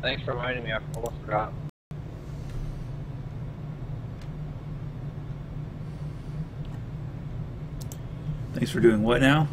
Thanks for reminding me. I almost forgot. Thanks for doing what now?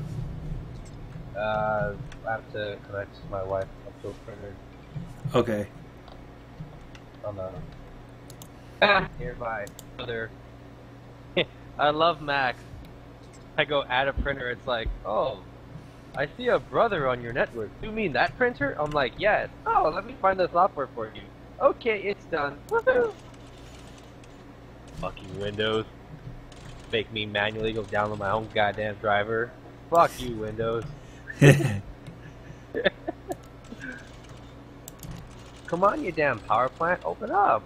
I have to connect my wife up to a printer Okay. on nearby other. I love Max. I go add a printer. It's like, oh, I see a brother on your network. You mean that printer? I'm like, yes. Oh, let me find the software for you. Okay, it's done. Woohoo! Fuck you, Windows. Make me manually go download my own goddamn driver. Fuck you, Windows. Come on, you damn power plant, open up.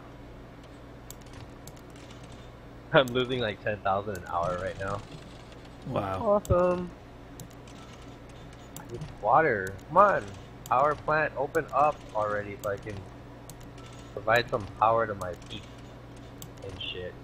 I'm losing like 10,000 an hour right now. Wow. Awesome. I need water. Come on, power plant, open up already so I can provide some power to my feet and shit.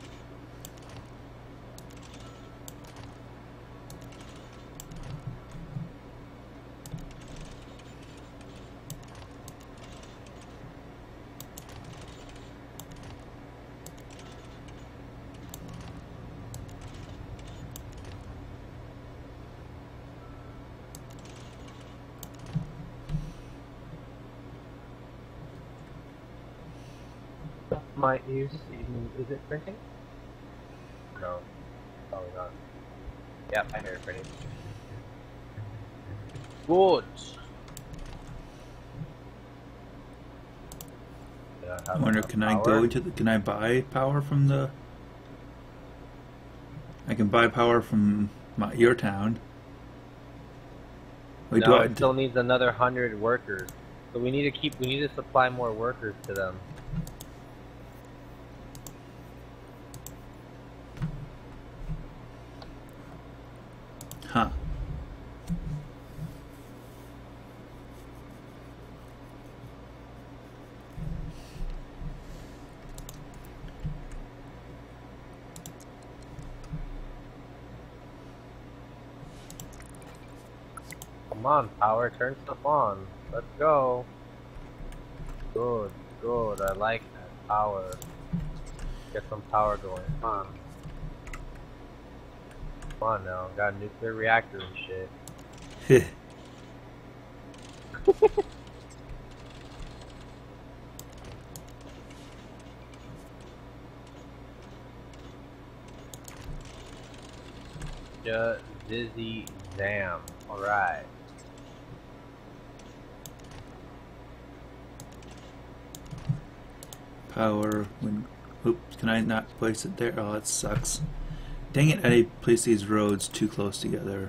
Might use is it printing? No, probably not. Yep, I hear it printing. Good. I wonder, can I go into the? Can I buy power from the? I can buy power from your town. Wait, No, it still needs another 100 workers. So we need to supply more workers to them. Huh. Come on, power, turn stuff on. Let's go. Good, good. I like that power. Get some power going. Come on. Come on now. Got a nuclear reactor and shit. Dizzy Zam. Alright. Power when. Oops, can I not place it there? Oh, that sucks. Dang it, I placed these roads too close together.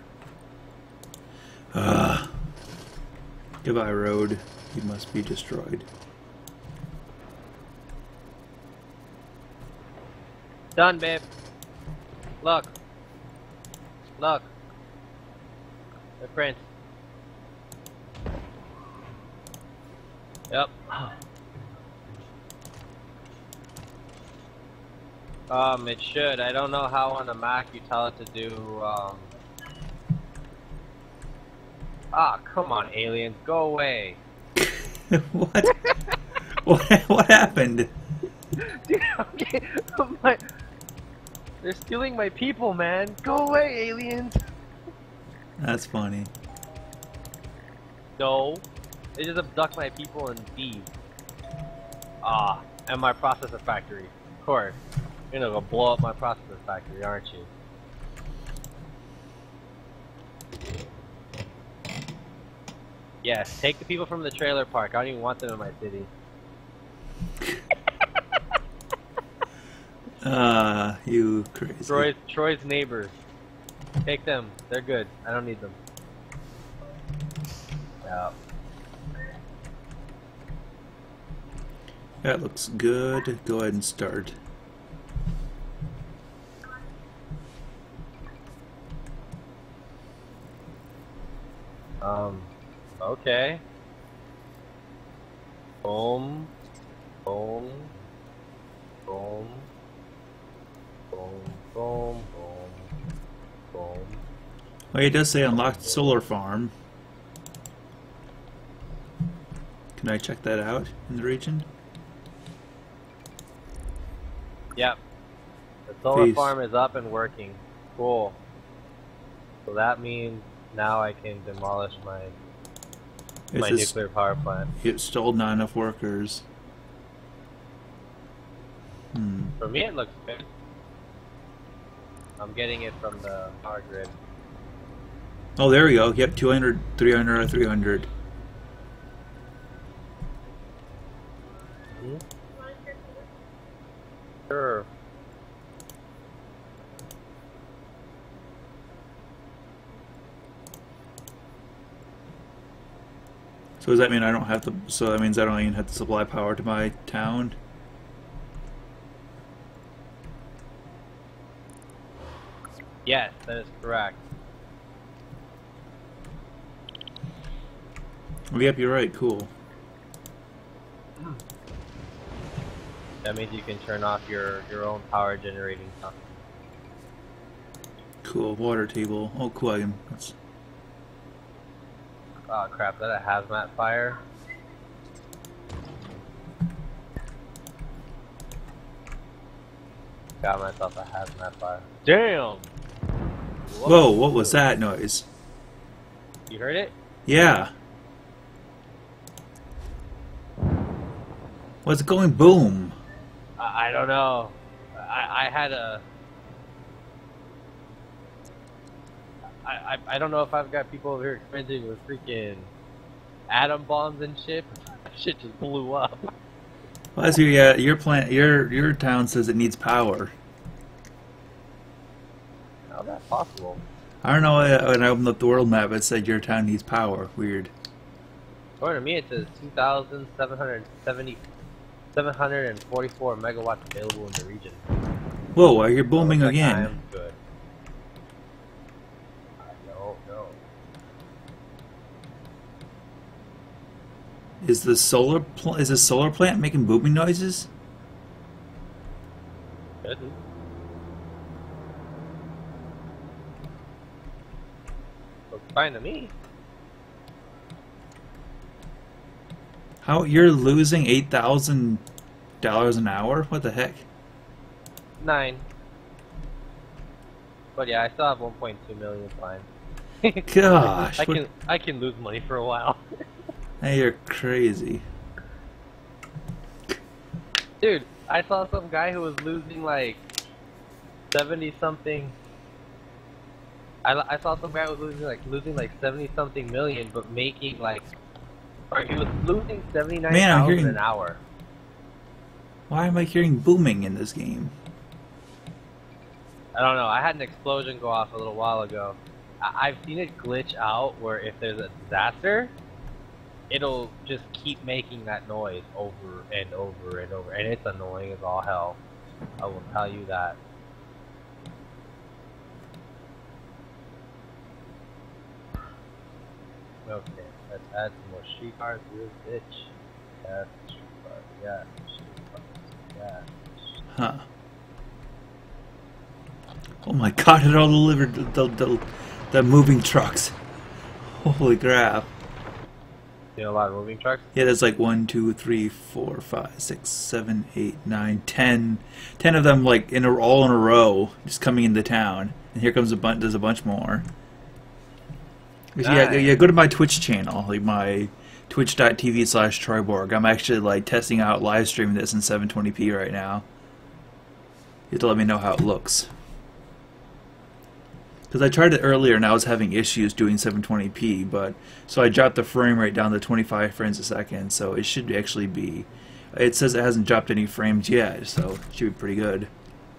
Goodbye, road. You must be destroyed. Done, babe. Look. Look. The print. Yep. It should. I don't know how on a Mac you tell it to do, Ah, come on, aliens. Go away. What? What happened? Dude, okay. They're stealing my people, man. Go away, aliens. That's funny. No. They just abduct my people and thieve. Ah, and my processor factory. Of course. You're gonna go blow up my processor factory, aren't you? Yes, take the people from the trailer park. I don't even want them in my city. You crazy. Troy's neighbors. Take them. They're good. I don't need them. Yeah. That looks good. Go ahead and start. Okay. Boom. Boom. Boom. Boom. Boom. Boom. Boom. Well, it does say unlocked solar farm. Can I check that out in the region? Yep. The solar Peace. farm is up and working. Cool. So that means now I can demolish my nuclear power plant. It's still not enough workers. For me, it looks good. I'm getting it from the power grid. Oh, there we go. Yep, 200, 300, or 300. Sure. So does that mean I don't have to? So that means I don't even have to supply power to my town? Yes, that is correct. Oh, yep, you're right. Cool. That means you can turn off your own power generating stuff. Cool. Water table. Oh, cool. I can. Oh crap, is that a hazmat fire? Got myself a hazmat fire. Damn! Whoa! What was that noise? You heard it? Yeah. What's going boom? I don't know. I had a... I don't know if I've got people over here experimenting with freaking atom bombs and shit. That shit just blew up. Well, that's your plant. Your town says it needs power. How's that possible? I don't know. When I opened up the world map, it said your town needs power. Weird. According to me, it says 744 megawatts available in the region. Whoa! I hear booming Looks like I again. am good. I don't know. Is the solar plant making booming noises? Good. Looks fine to me. How you're losing $8,000 an hour? What the heck? 9. But yeah, I still have 1.2 million fine. Gosh, I can lose money for a while. hey, you're crazy. Dude, I saw some guy who was losing like 70 something. I saw some guy who was losing like 70 something million, but making like, or he was losing 79,000 an hour. Why am I hearing booming in this game? I don't know. I had an explosion go off a little while ago. I've seen it glitch out where if there's a disaster, it'll just keep making that noise over and over and over, and it's annoying as all hell. I will tell you that. Okay, let's add some more streetcars to this bitch. Yes, streetcars, yeah, streetcars, yeah. Huh. Oh my god, it all delivered the moving trucks. Holy crap. You know a lot of moving trucks? Yeah, there's like 1, 2, 3, 4, 5, 6, 7, 8, 9, 10. 10 of them like all in a row, just coming into town. And here comes there's a bunch more. Nice. Yeah, go to my Twitch channel, like my twitch.tv/Troyborg. I'm actually like testing out live streaming this in 720p right now. You have to let me know how it looks. Because I tried it earlier and I was having issues doing 720p, but so I dropped the frame rate down to 25 frames a second, so it should actually be. It says it hasn't dropped any frames yet, so it should be pretty good.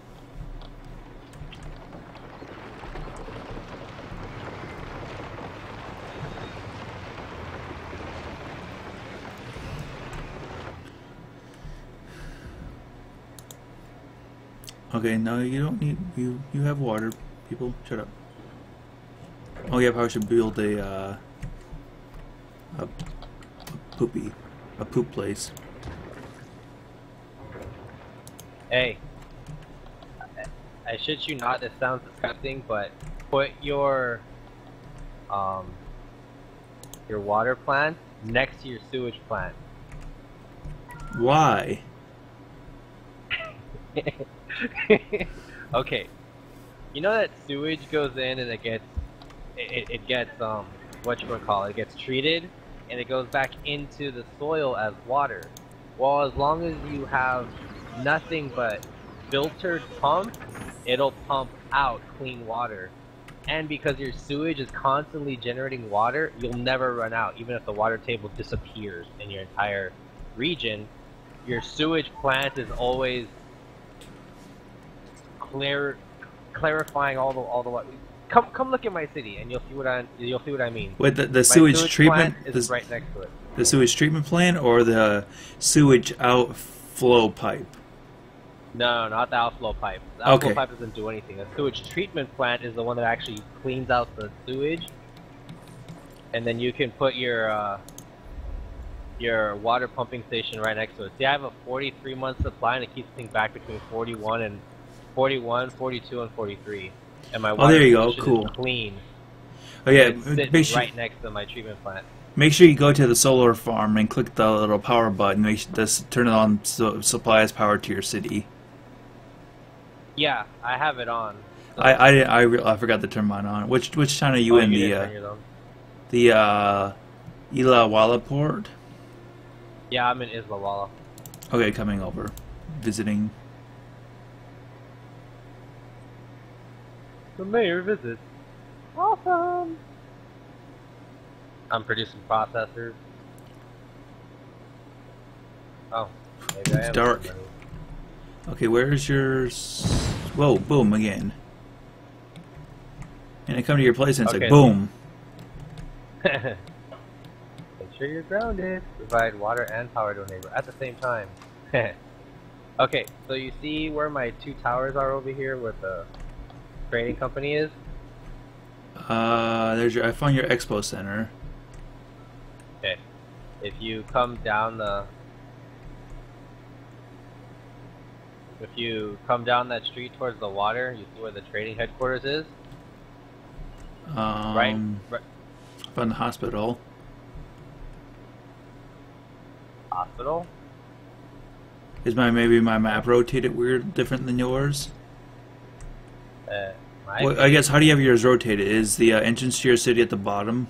Okay, no, you don't need you have water. People, shut up. Oh yeah, probably should build a poop place. Hey, I shit you not, this sounds disgusting, but put your water plant next to your sewage plant. Why? Okay, you know that sewage goes in and it gets whatchamacallit, it gets treated and it goes back into the soil as water. Well, as long as you have nothing but filtered pumps, it'll pump out clean water. And because your sewage is constantly generating water, you'll never run out. Even if the water table disappears in your entire region, your sewage plant is always clarifying all the water. Come look at my city, and you'll see what I mean. With the My sewage treatment plant is right next to it. the sewage treatment plant or the sewage outflow pipe? No, not the outflow pipe. The outflow Okay. pipe doesn't do anything. The sewage treatment plant is the one that actually cleans out the sewage, and then you can put your water pumping station right next to it. See, I have a 43-month supply, and it keeps things back between 41, 42, and 43. And my water there you go. station Cool. is clean. Oh yeah, It's sitting make sure right next to my treatment plant. make sure you go to the solar farm and click the little power button. Make sure this turn it on so supplies power to your city. Yeah, I have it on. So I forgot to turn mine on. Which town are you in? you didn't turn yours on? The Ilawala port? Yeah, I'm in Islawala. Okay, coming over, visiting. The mayor visits. Awesome! I'm producing processors. Oh, maybe I It's am. dark. Okay, where's yours? Whoa, boom again. And I come to your place and it's Okay. like boom. Make sure you're grounded. Provide water and power to a neighbor at the same time. Okay, so you see where my two towers are over here, where the trading company is? I found your expo center. Okay. If you come down that street towards the water, you see where the trading headquarters is? Right. Found the hospital. Hospital? Is maybe my map rotated weird, different than yours? Well, I guess how do you have yours rotated? Is the entrance to your city at the bottom?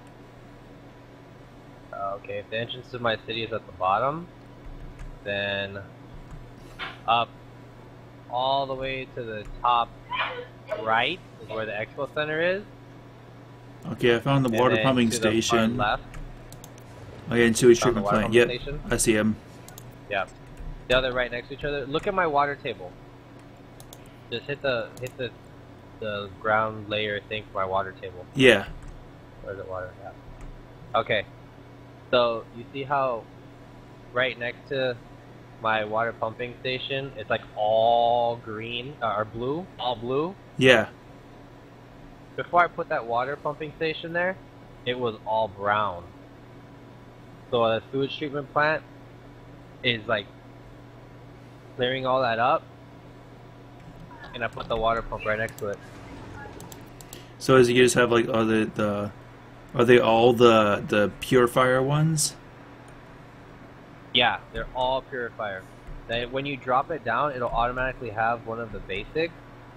Okay, if the entrance to my city is at the bottom, then up all the way to the top right is where the expo center is. Okay, I found the And water then pumping to the far station. left, Oh yeah, and sewage found the treatment water plant. pumping Yep, station. I see him. Yeah. The other right next to each other. Look at my water table. Just hit the ground layer thing for my water table. Yeah. Where's the water? Yeah. Okay. So you see how right next to my water pumping station, it's like all green or blue, all blue. Yeah. Before I put that water pumping station there, it was all brown. So the sewage treatment plant is like clearing all that up, and I put the water pump right next to it. So as you just have like are they all the purifier ones? Yeah, they're all purifier. Then when you drop it down, it'll automatically have one of the basics.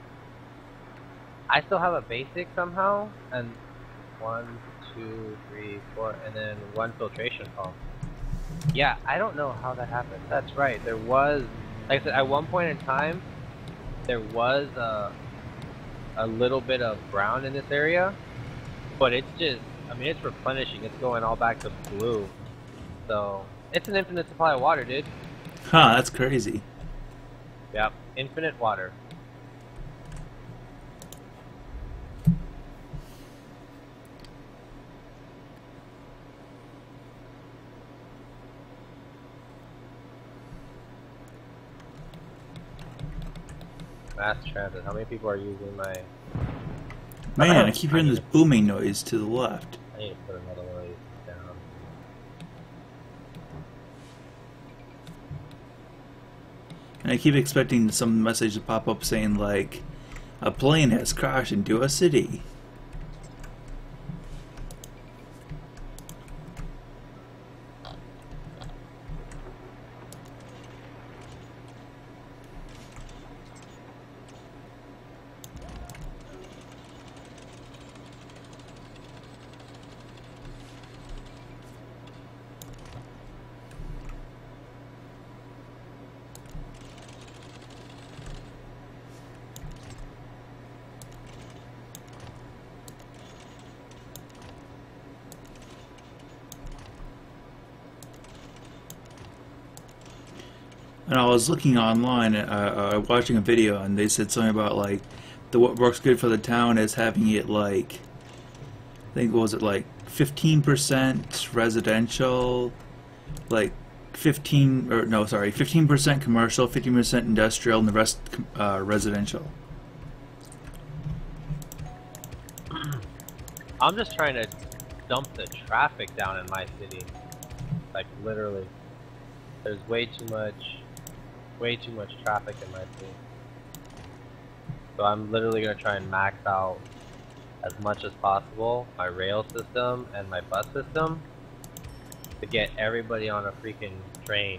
I still have a basic somehow, and 1, 2, 3, 4, and then one filtration pump. Yeah, I don't know how that happened. That's right. There was, like I said, at one point in time, there was a little bit of brown in this area, but it's just, I mean, it's replenishing. It's going all back to blue. So it's an infinite supply of water, dude. Huh, that's crazy. Yep, infinite water. Mass transit. How many people are using my... Man, I keep hearing this booming noise to the left. I need to put another one of these down. And I keep expecting some message to pop up saying like, a plane has crashed into a city. And I was looking online, watching a video, and they said something about like what works good for the town is having it like, I think, what was it, like 15% residential, like 15% commercial, 15% industrial, and the rest residential. I'm just trying to dump the traffic down in my city. Like literally, there's way too much traffic in my city. So I'm literally gonna try and max out as much as possible my rail system and my bus system to get everybody on a freaking train.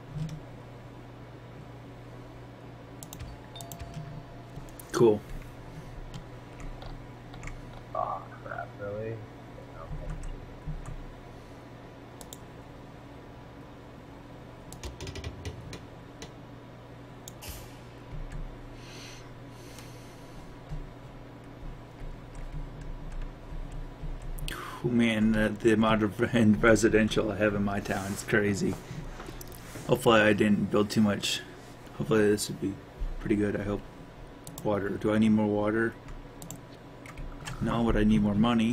Cool. Oh crap, really? Oh, man, the amount of residential I have in my town is crazy. Hopefully I didn't build too much. Hopefully this would be pretty good, I hope. Water. Do I need more water? No, but I need more money.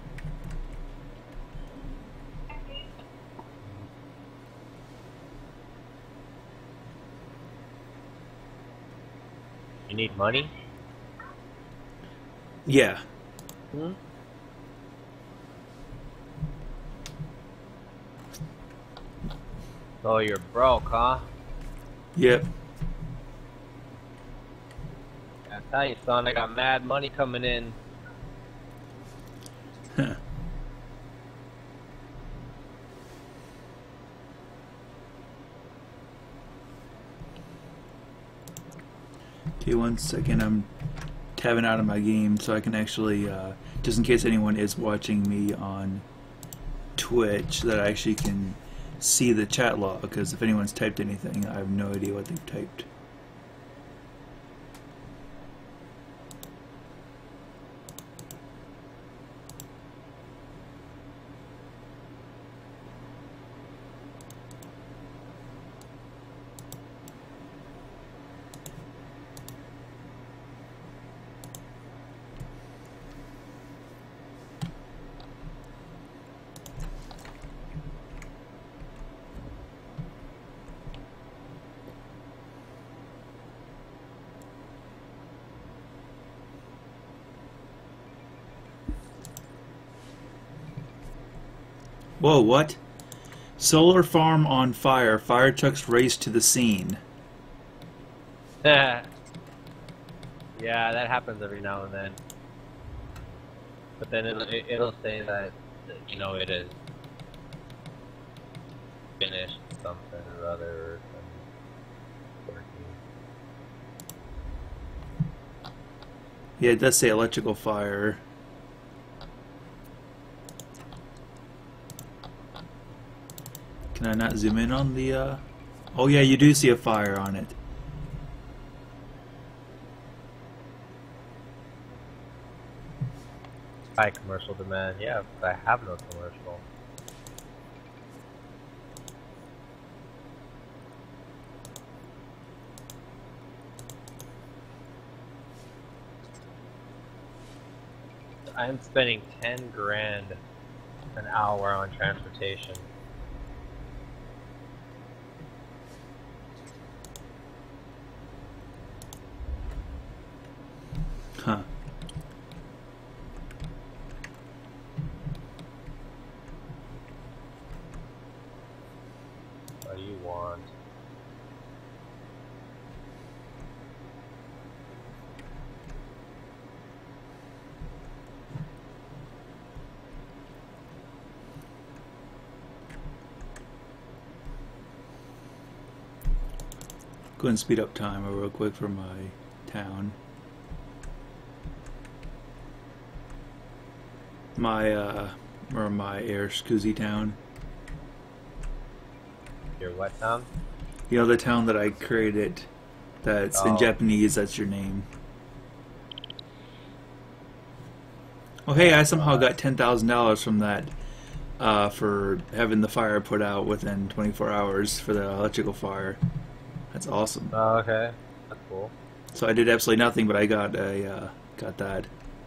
You need money? Yeah. Hmm? Oh, you're broke, huh? Yep. I tell you, son, I got mad money coming in. Huh. Okay, 1 second. I'm tabbing out of my game so I can actually, just in case anyone is watching me on Twitch, that I actually can see the chat log, because if anyone's typed anything, I have no idea what they've typed. Whoa, what? Solar farm on fire. Fire trucks race to the scene. Yeah, that happens every now and then. But then it'll say that, you know, it is finished something or other. Yeah, it does say electrical fire. Can I not zoom in on the, Oh yeah, you do see a fire on it. High commercial demand, yeah, but I have no commercial. I'm spending 10 grand an hour on transportation. Huh. What do you want? Go ahead and speed up time real quick for my town. My air Scusi town. Your what town? You know, the town that I created, that's in Japanese, that's your name. Oh hey, I somehow got $10,000 from that, for having the fire put out within 24 hours for the electrical fire. That's awesome. Oh, okay. That's cool. So I did absolutely nothing, but I got a got that.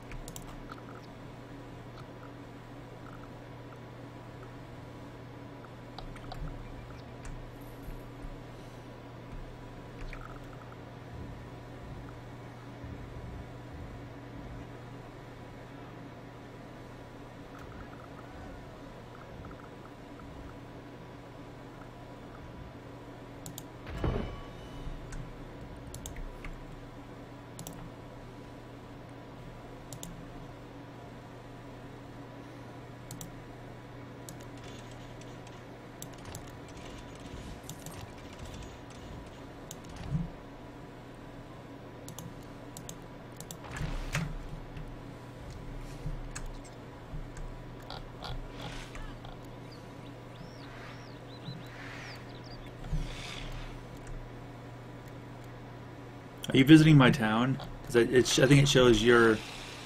Are you visiting my town? Because I think it shows your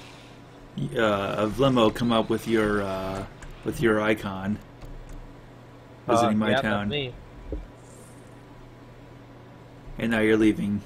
a limo come up with your icon. Visiting my Yeah, town, that's me. and now you're leaving.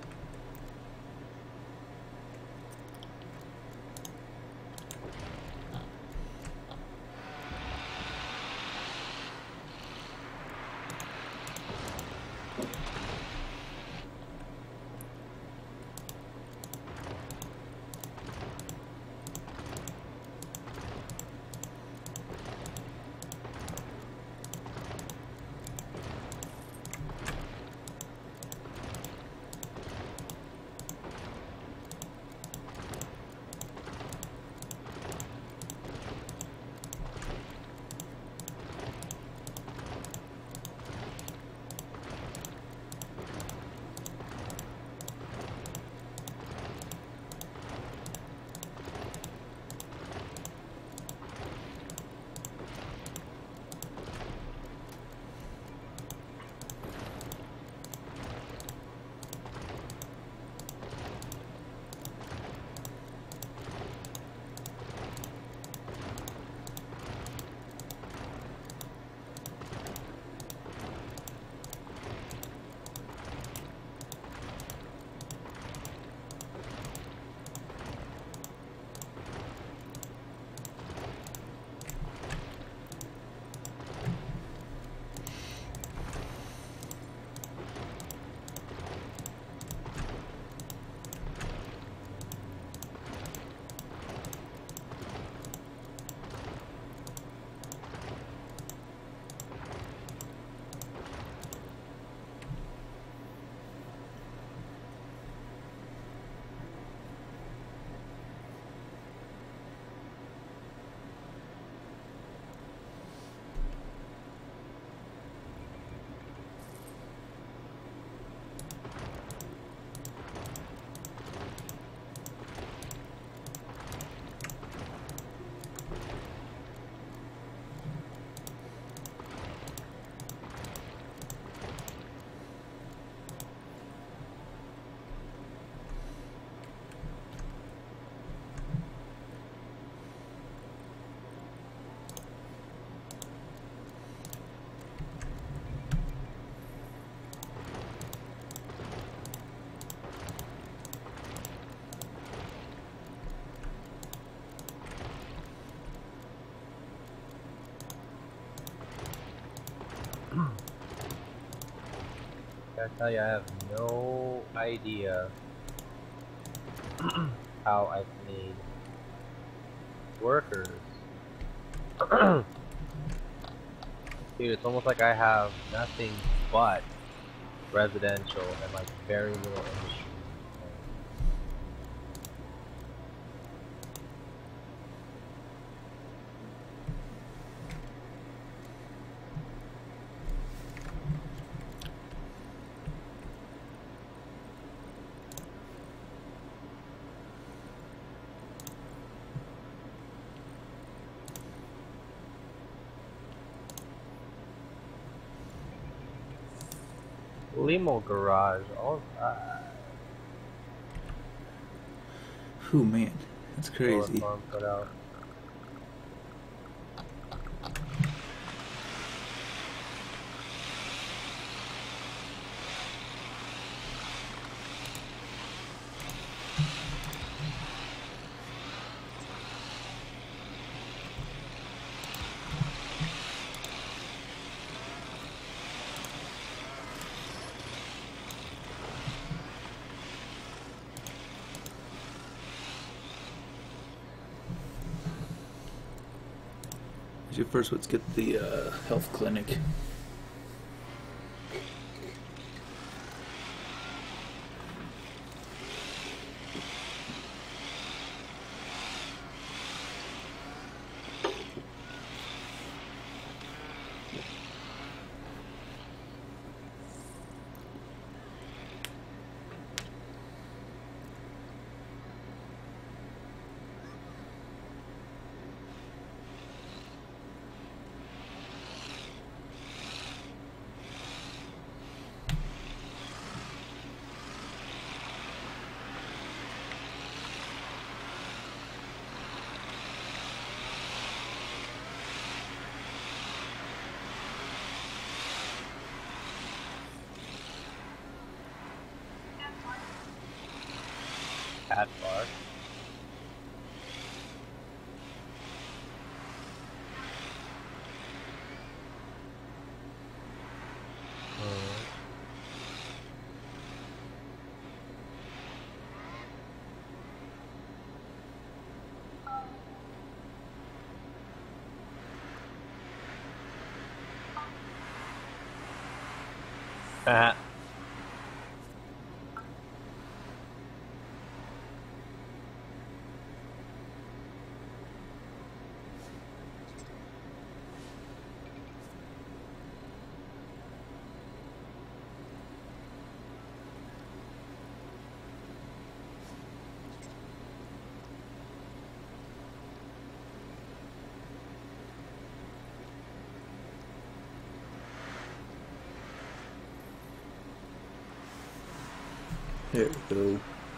I tell you, I have no idea how I've made workers. Dude, it's almost like I have nothing but residential and like very little industry. Limo garage, alright. Whew, man, that's Solar crazy. farm put out. Actually, first let's get the health clinic. Cat bar. Ah. There we go.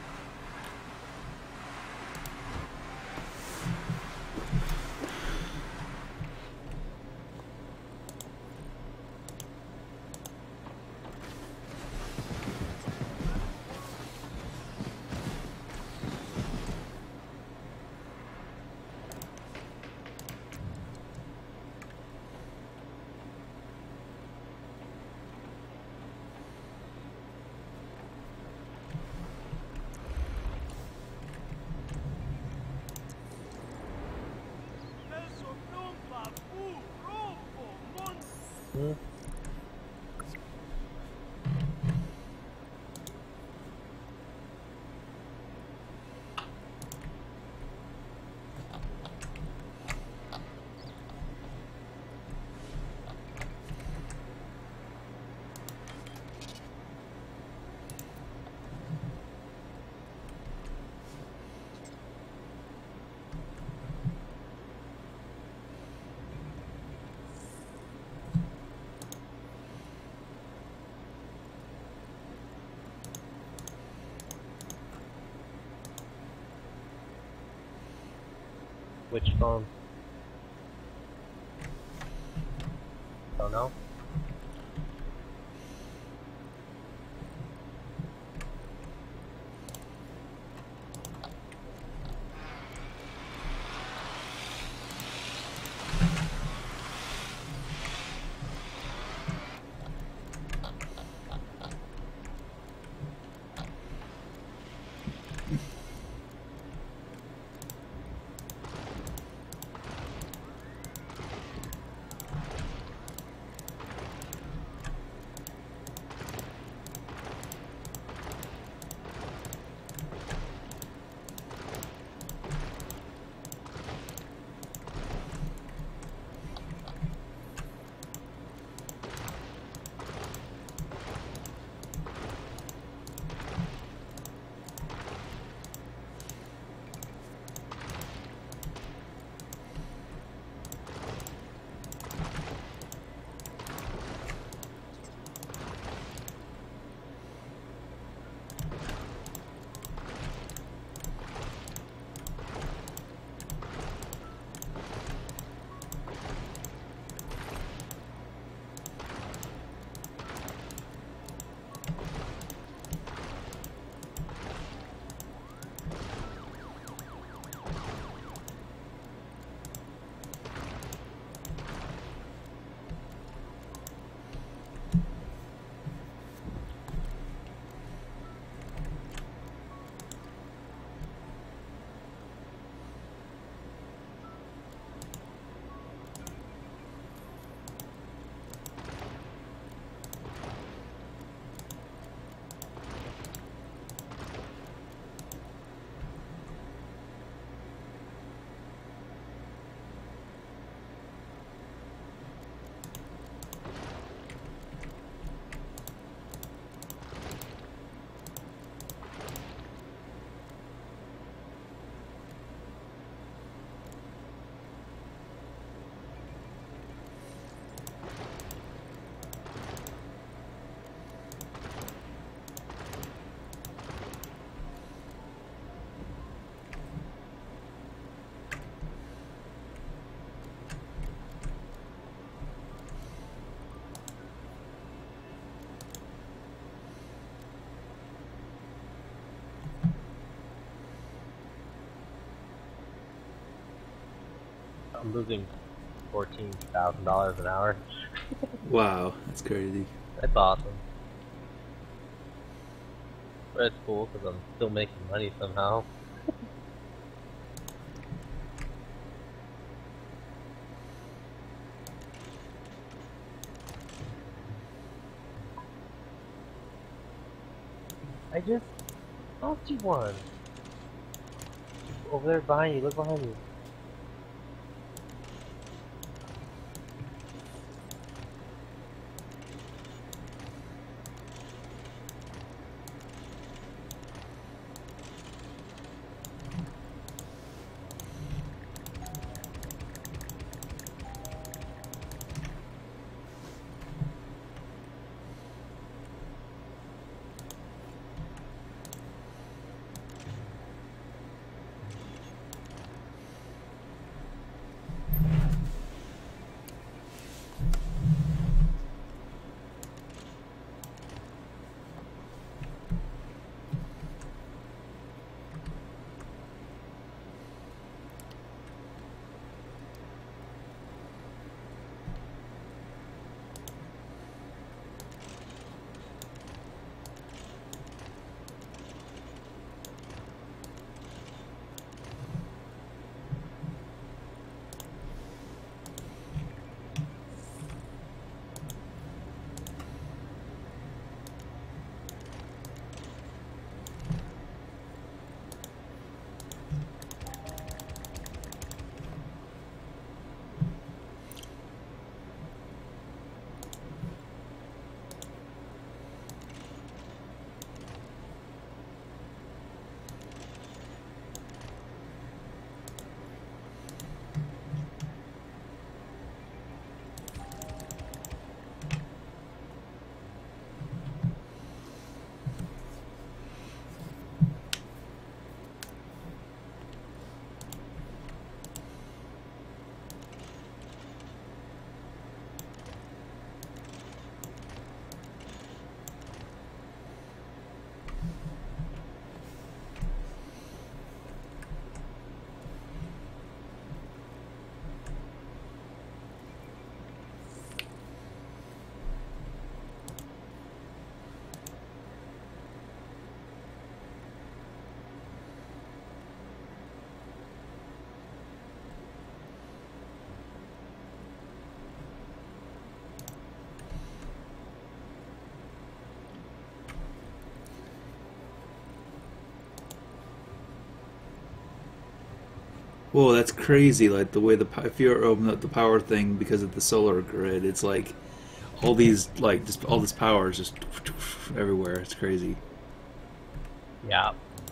Hmm. Which phone? Don't know. I'm losing $14,000 an hour. Wow, that's crazy. That's awesome. But it's cool because I'm still making money somehow. I just lost you one. Over there behind you, look behind you. Whoa, that's crazy! Like the way if you open up the power thing because of the solar grid, it's like all these just all this power is just everywhere. It's crazy. Yeah.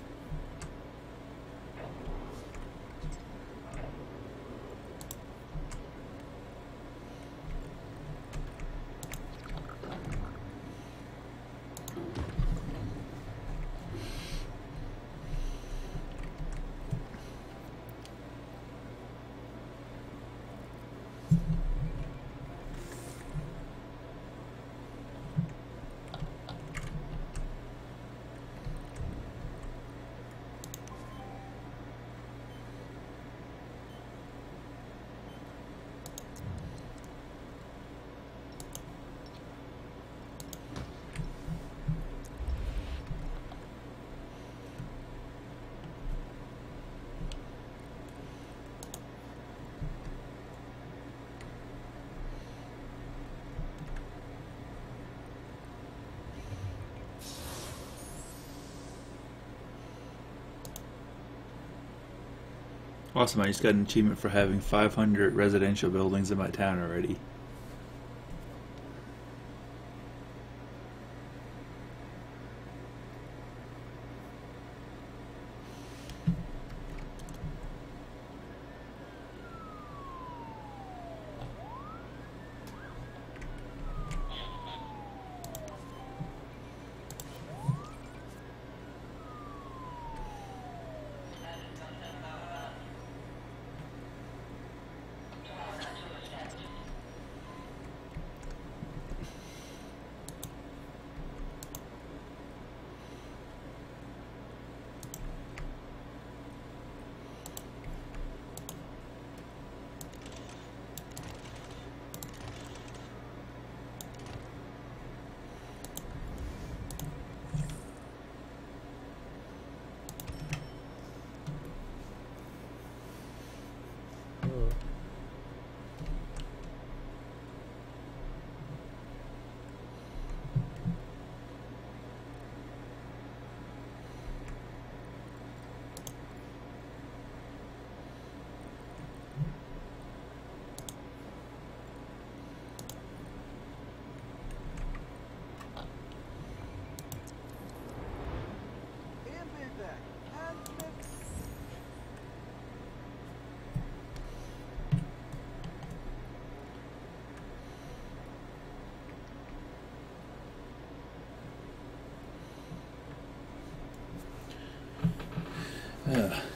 Awesome! I just got an achievement for having 500 residential buildings in my town already.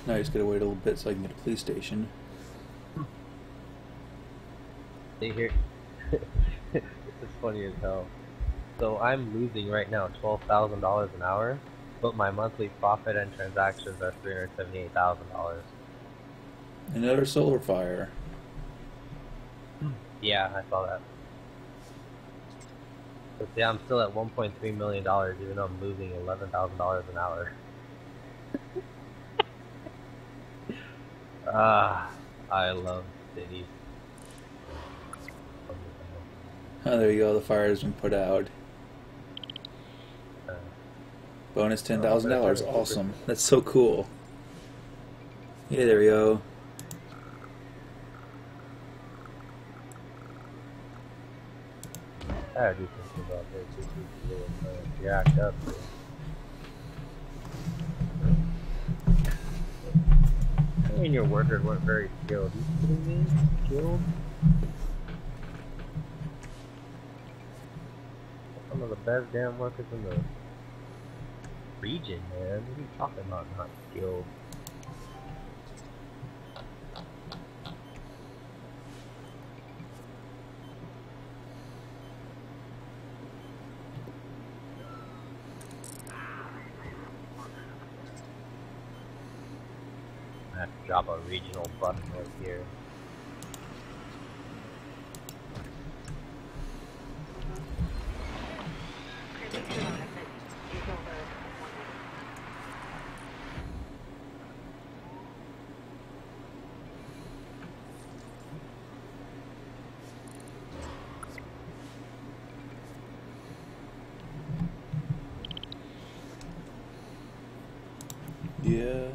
Now I just gotta wait a little bit so I can get a police station. See here. This is funny as hell. So I'm losing right now $12,000 an hour, but my monthly profit and transactions are $378,000. Another solar fire. Yeah, I saw that. But yeah, I'm still at $1.3 million, even though I'm losing $11,000 an hour. Ah, I love cities. Oh, there you go. The fire has been put out. Bonus $10,000. Awesome. That's so cool. Yeah, there we go. I gotta do something about this. This is a little jacked up. I mean, your workers weren't very skilled. You kidding me? Skilled? Some of the best damn workers in the region, man. What are you talking about not skilled? I have to drop a regional bus right here. Yeah.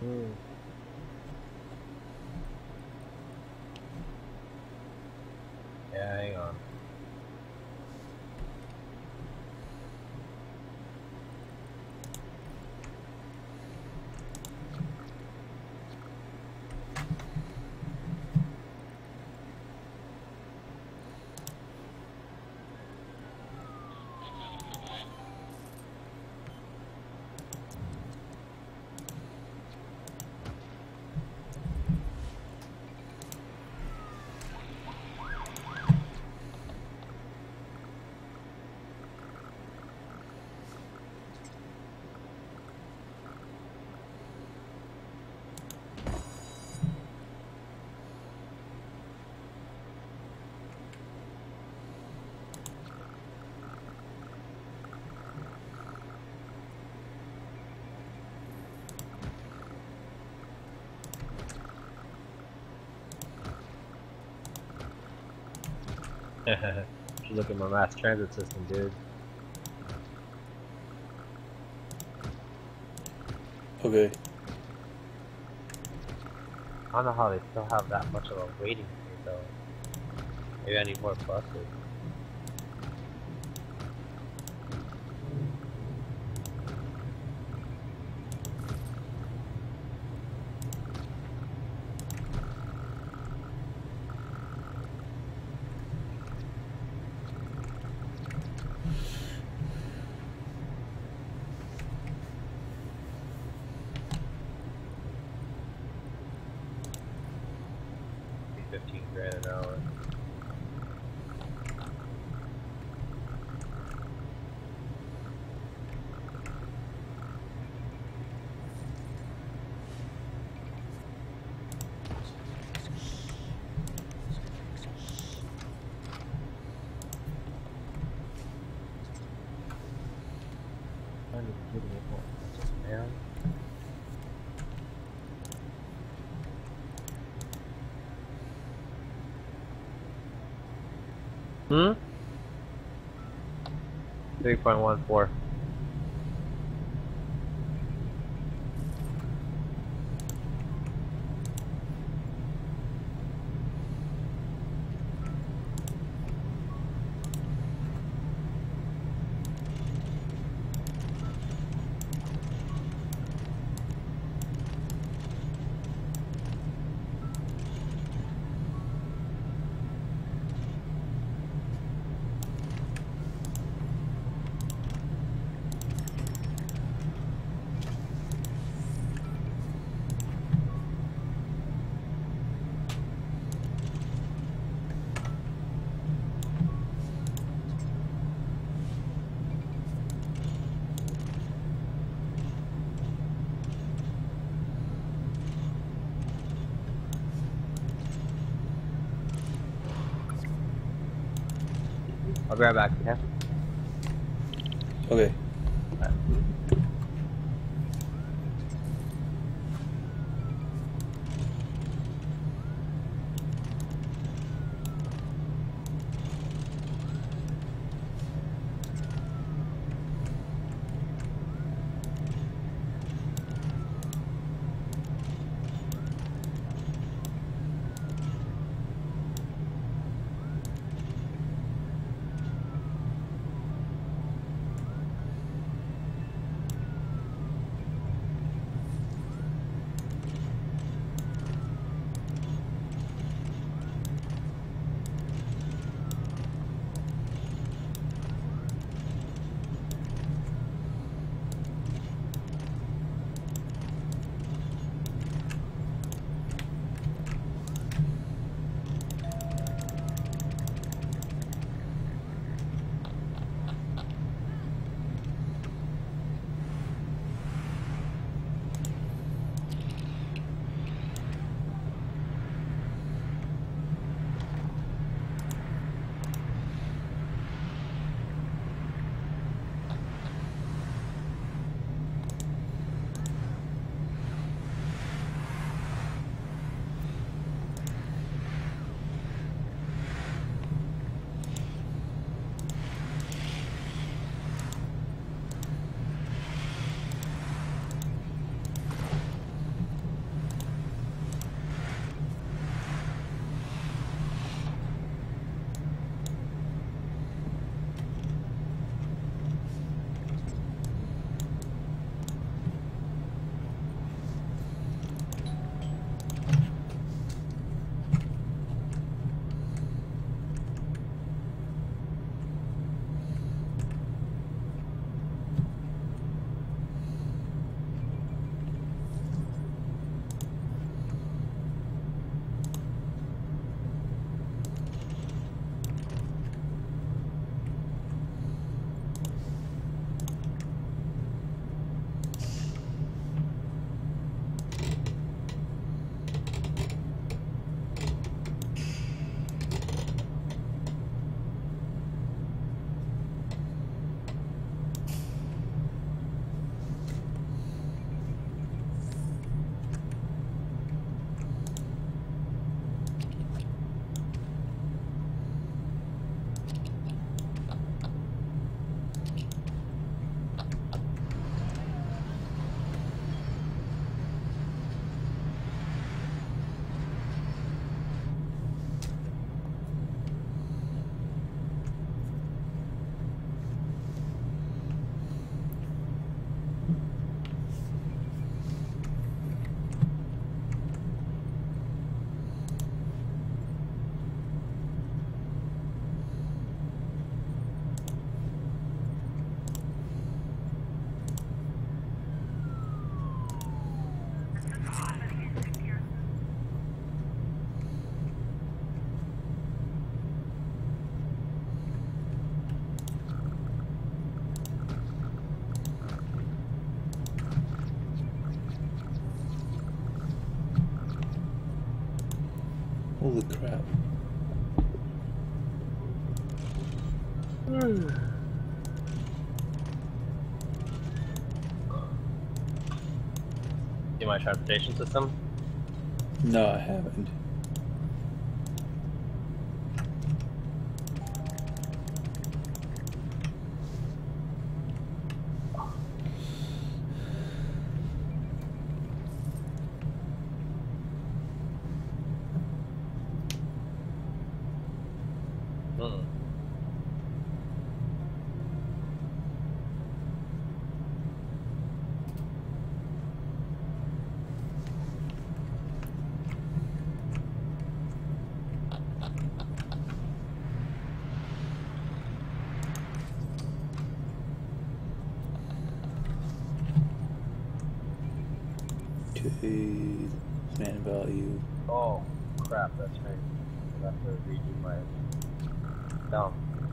Mm. Yeah, hang on. Should look at my mass transit system, dude. Okay. I don't know how they still have that much of a waiting period though. Maybe I need more buses. $15 grand an hour. I need to get it more, man. Hmm? 3.14. I'll be right back, okay? Okay. Holy crap. See my transportation system? No, I haven't. Mm. Okay, man value. Oh, crap, that's right. I have to redo my dump.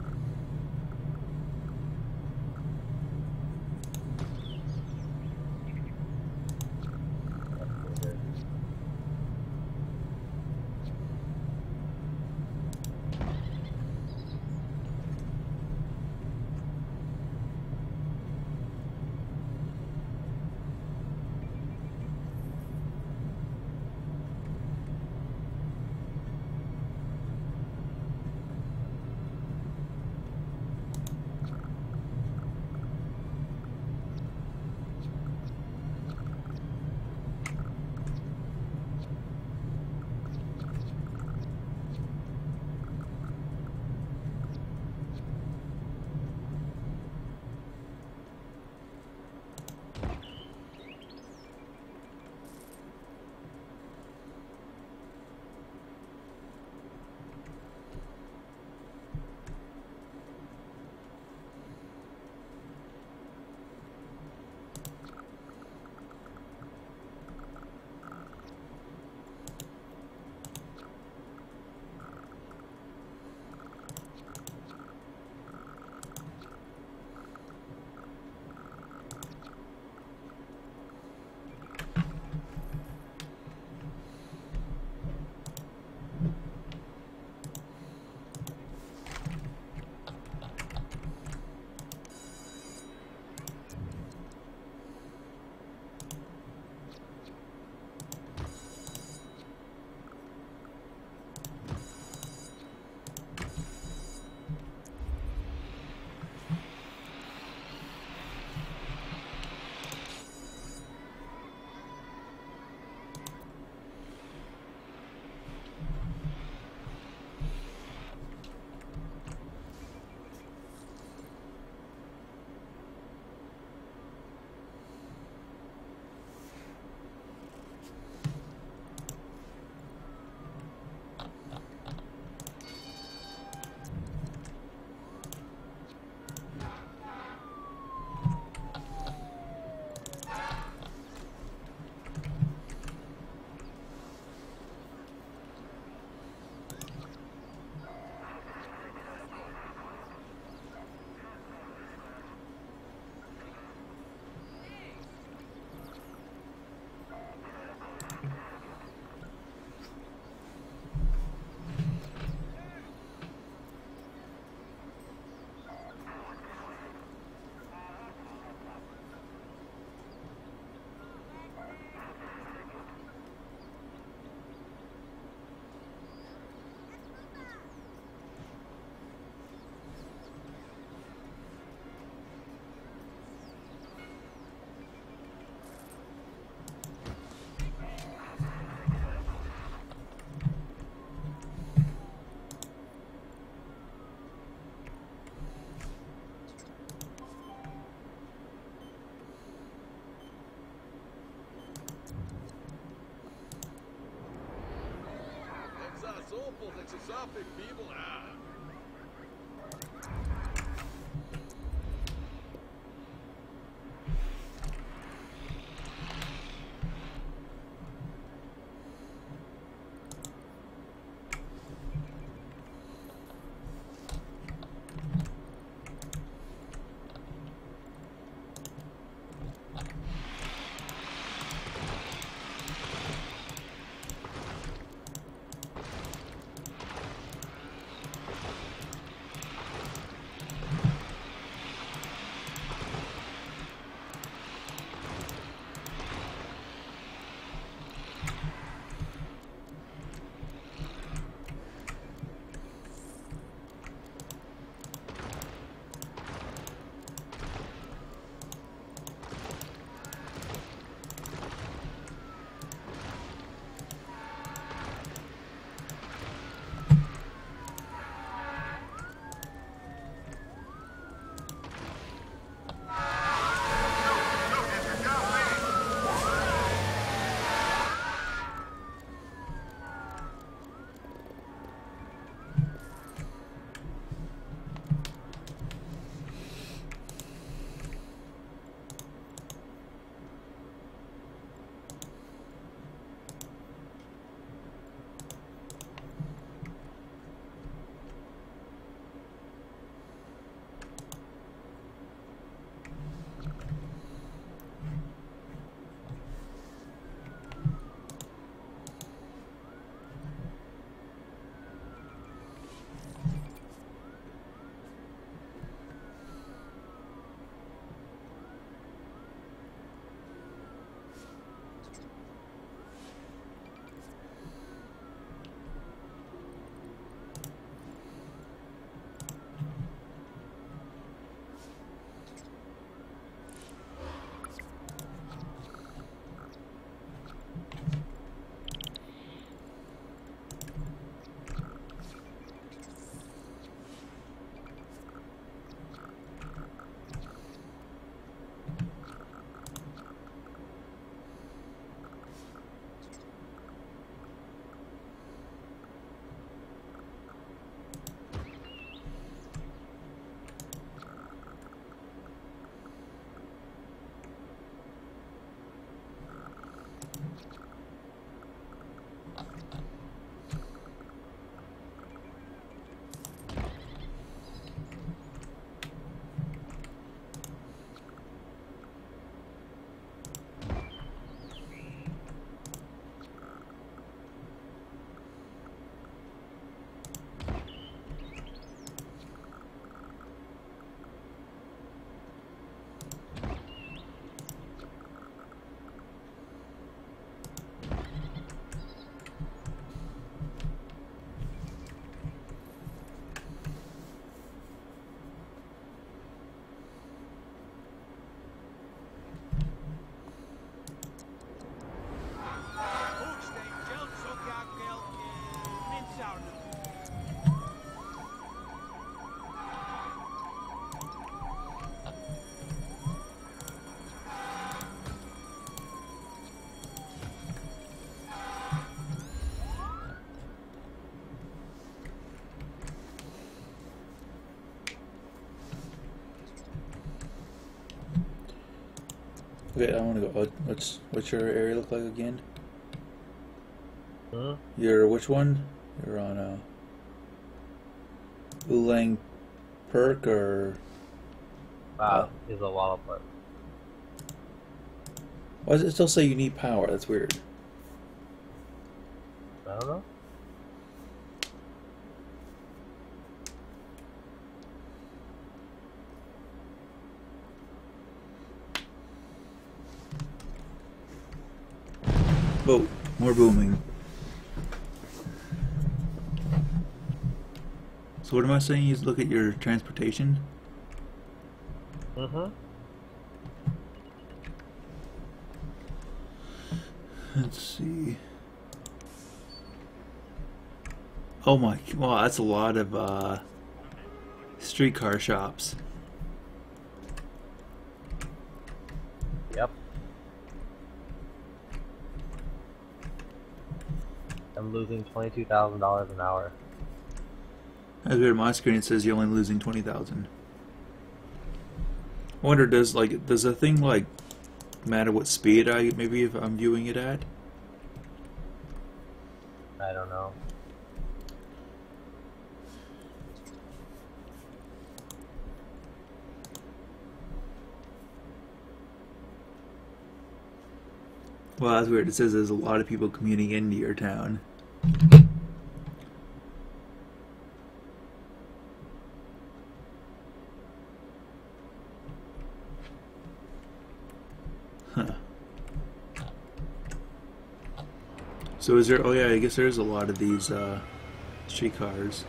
People. Okay, I want to go. What's your area look like again? Hmm? You're which one? You're on Ulang Perk or Wow, he's a wall apart. why does it still say you need power? That's weird. I don't know. Oh, more booming. So what am I saying? You look at your transportation. Mm-hmm. Let's see. Oh my, wow, that's a lot of streetcar shops. Yep. I'm losing $22,000 an hour. As weird on my screen, it says you're only losing 20,000. I wonder, does the thing like matter what speed maybe if I'm viewing it at? I don't know. Well, that's weird. It says there's a lot of people commuting into your town. Huh. So is there? Oh yeah, I guess there's a lot of these streetcars.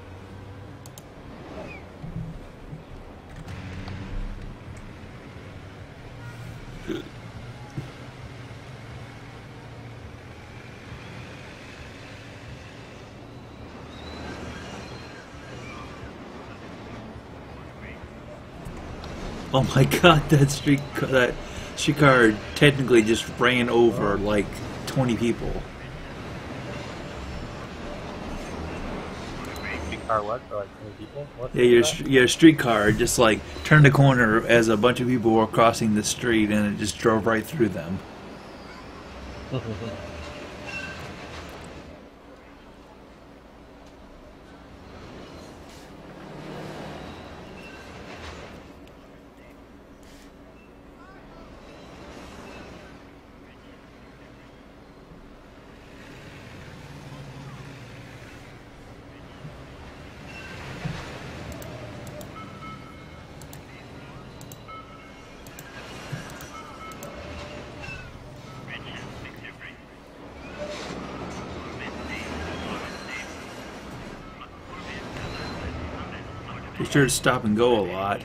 Oh my god, that streetcar technically just ran over like 20 people. Streetcar what? For like 20 people? What Yeah, was that? your streetcar just like turned a corner as a bunch of people were crossing the street, and it just drove right through them. Be sure to stop and go a lot.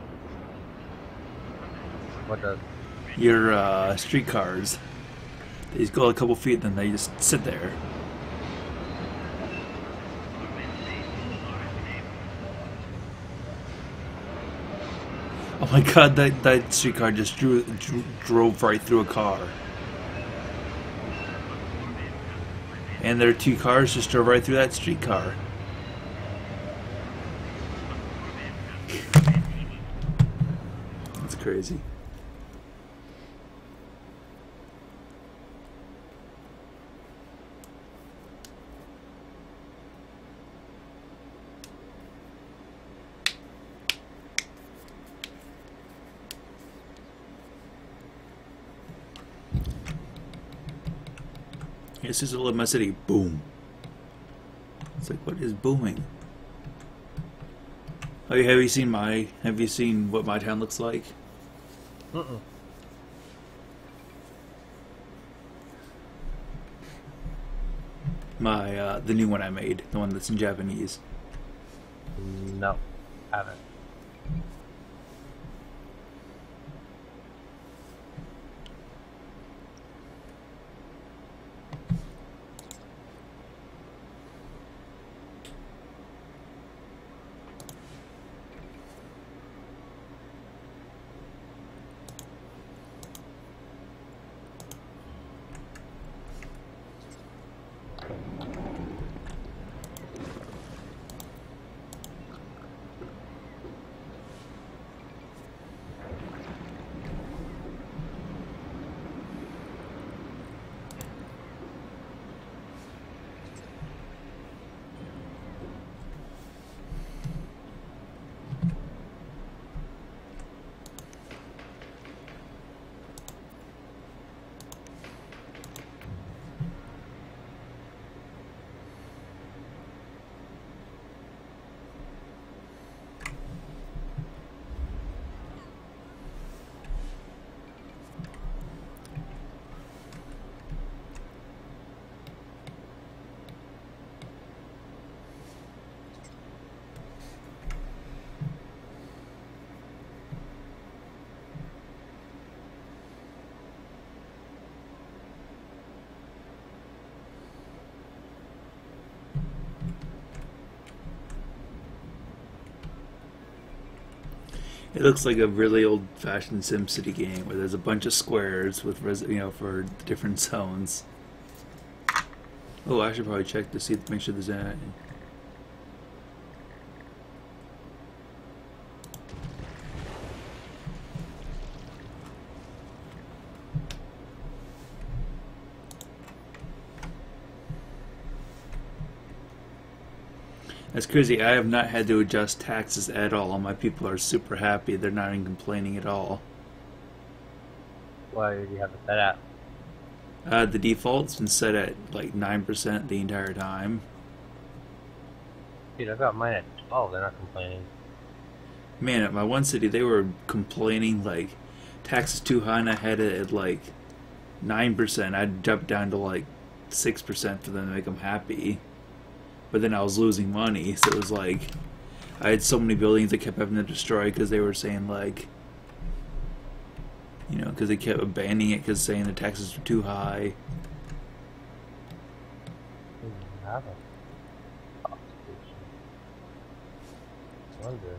What does? Your streetcars. They just go a couple feet, then they just sit there. Oh my god, that streetcar just drove right through a car. And their two cars just drove right through that streetcar. That's crazy. This is all in my city. Boom. It's like, what is booming? Oh, have you seen what my town looks like? Mm-mm. The new one I made, the one that's in Japanese. No, haven't. It looks like a really old-fashioned SimCity game where there's a bunch of squares with for different zones. Oh, I should probably check to see, make sure there's any. That's crazy. I have not had to adjust taxes at all. My people are super happy. They're not even complaining at all. Why do you have it set at? The default's been set at like 9% the entire time. Dude, I've got mine at 12. They're not complaining. Man, at my one city, they were complaining like taxes too high, and I had it at like 9%. I'd jump down to like 6% for them to make them happy. But then I was losing money, so it was like I had so many buildings I kept having to destroy because they were saying like, because they kept abandoning it because saying the taxes were too high. I have a top station. I wonder.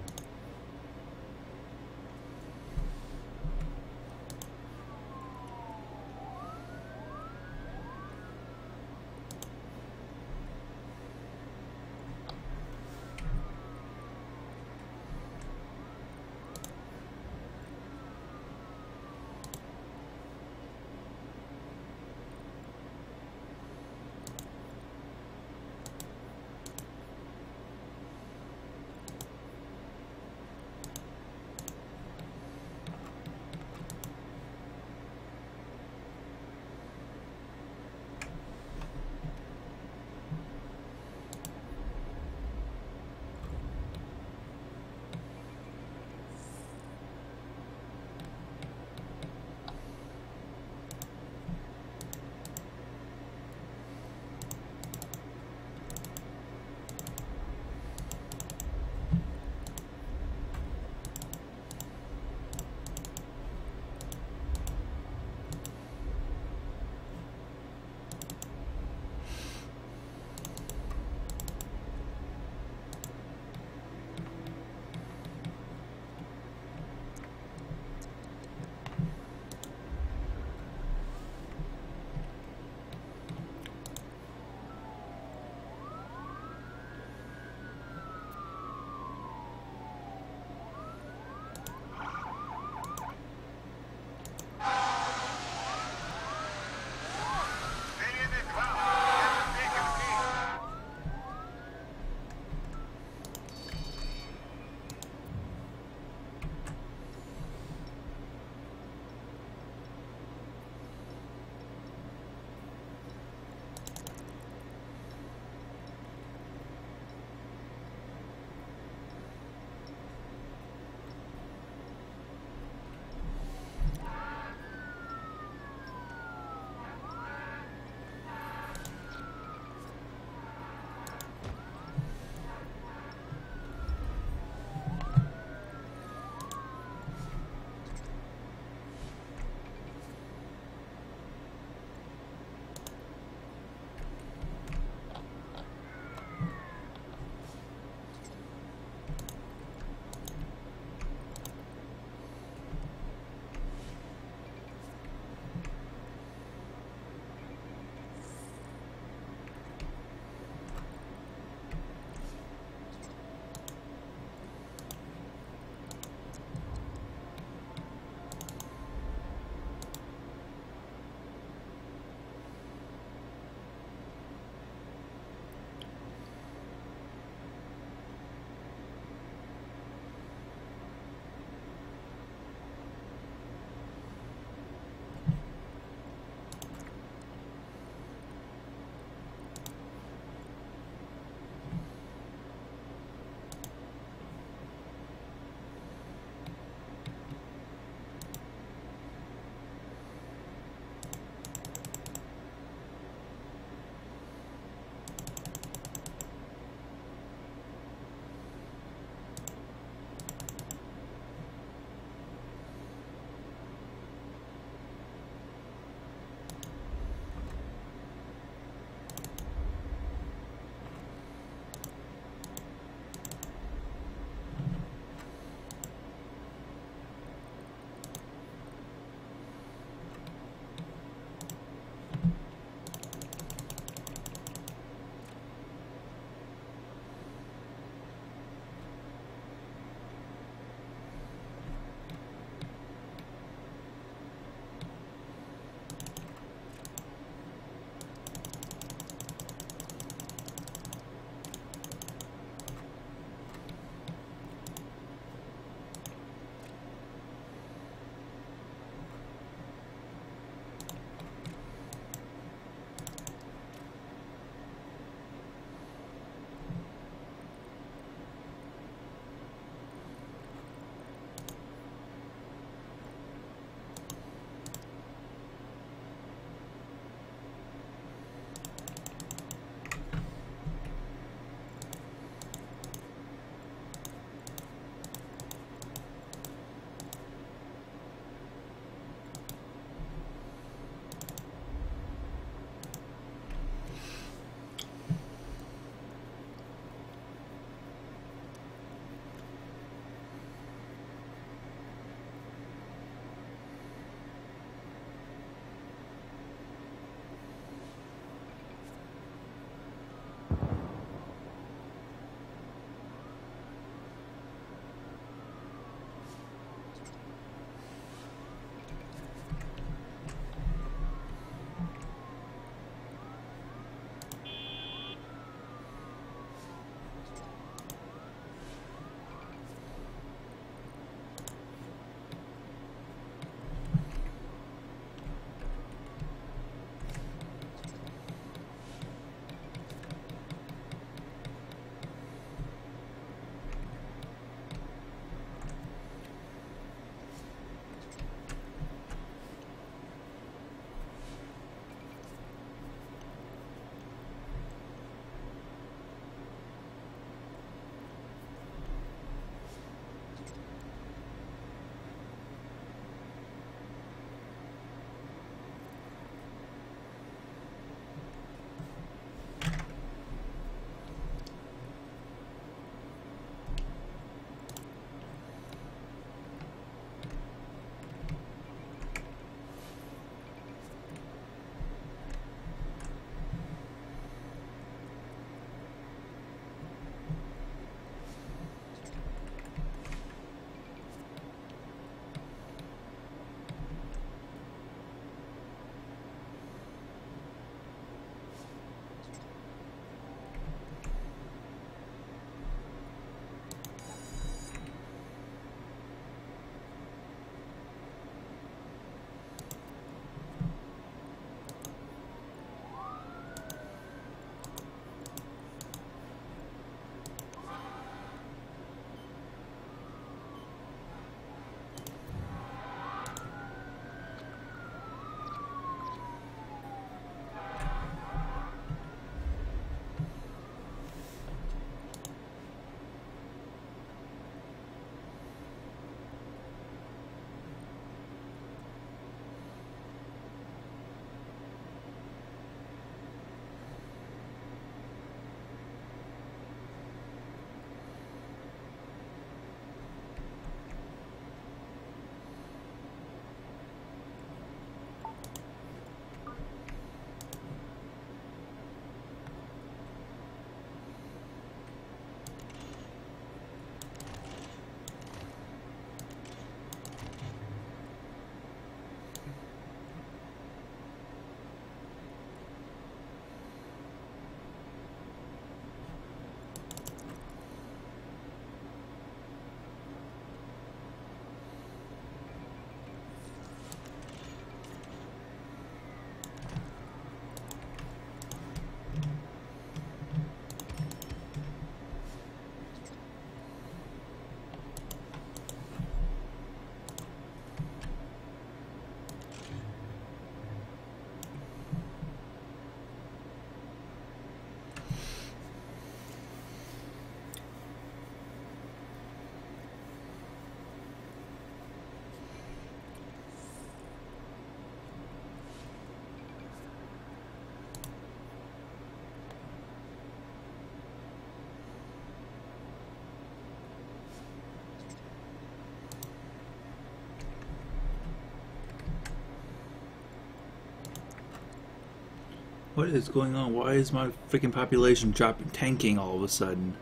What is going on? Why is my freaking population dropping, tanking all of a sudden?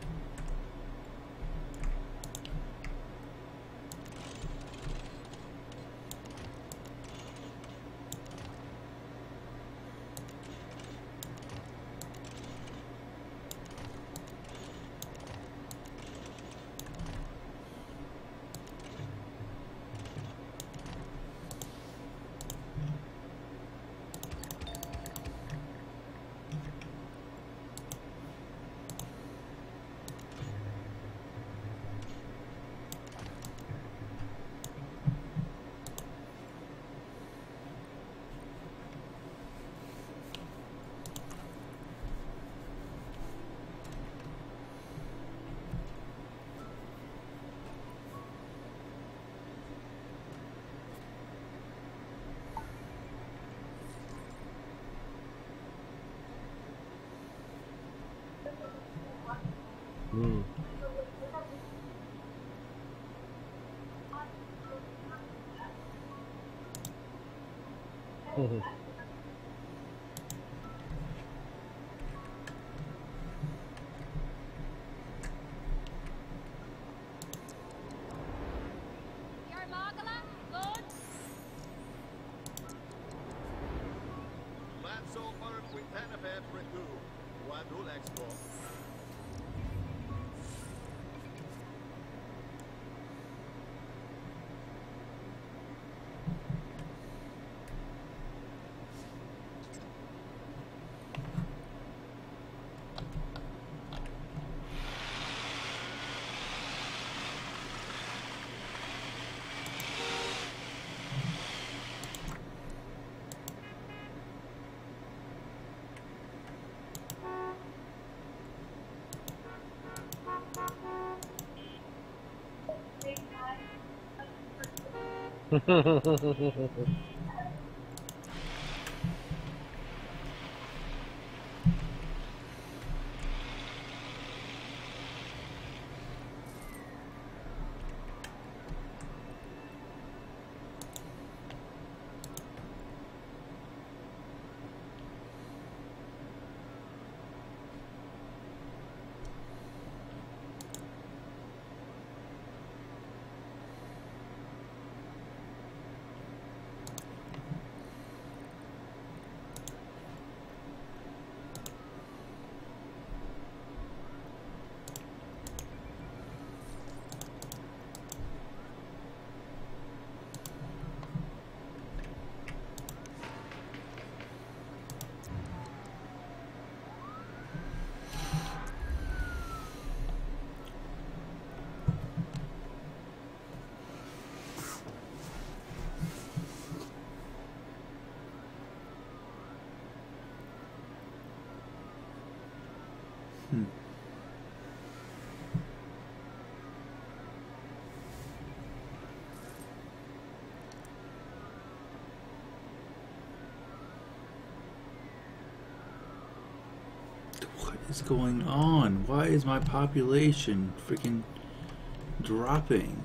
Hmm. What is going on? Why is my population freaking dropping?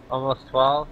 Almost 12.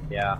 Yeah.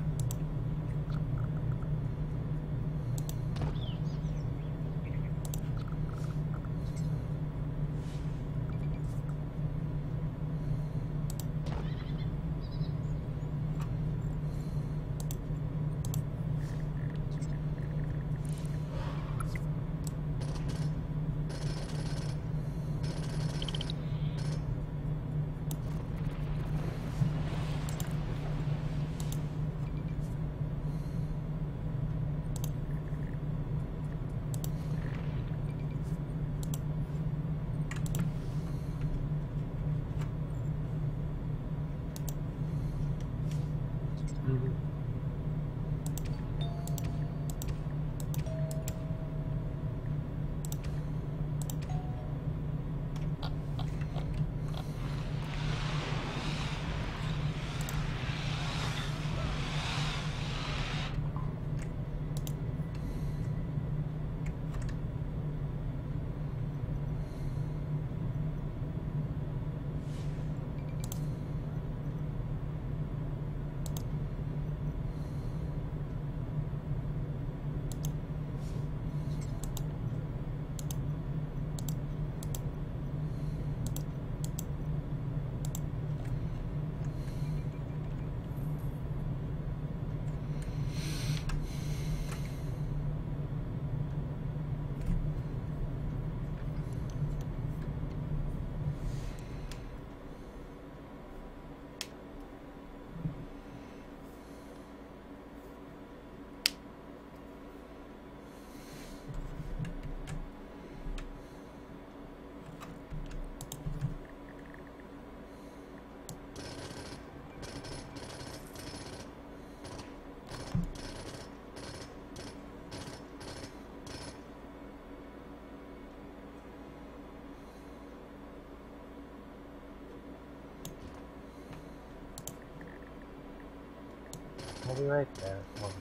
I'll be right there. Hold on.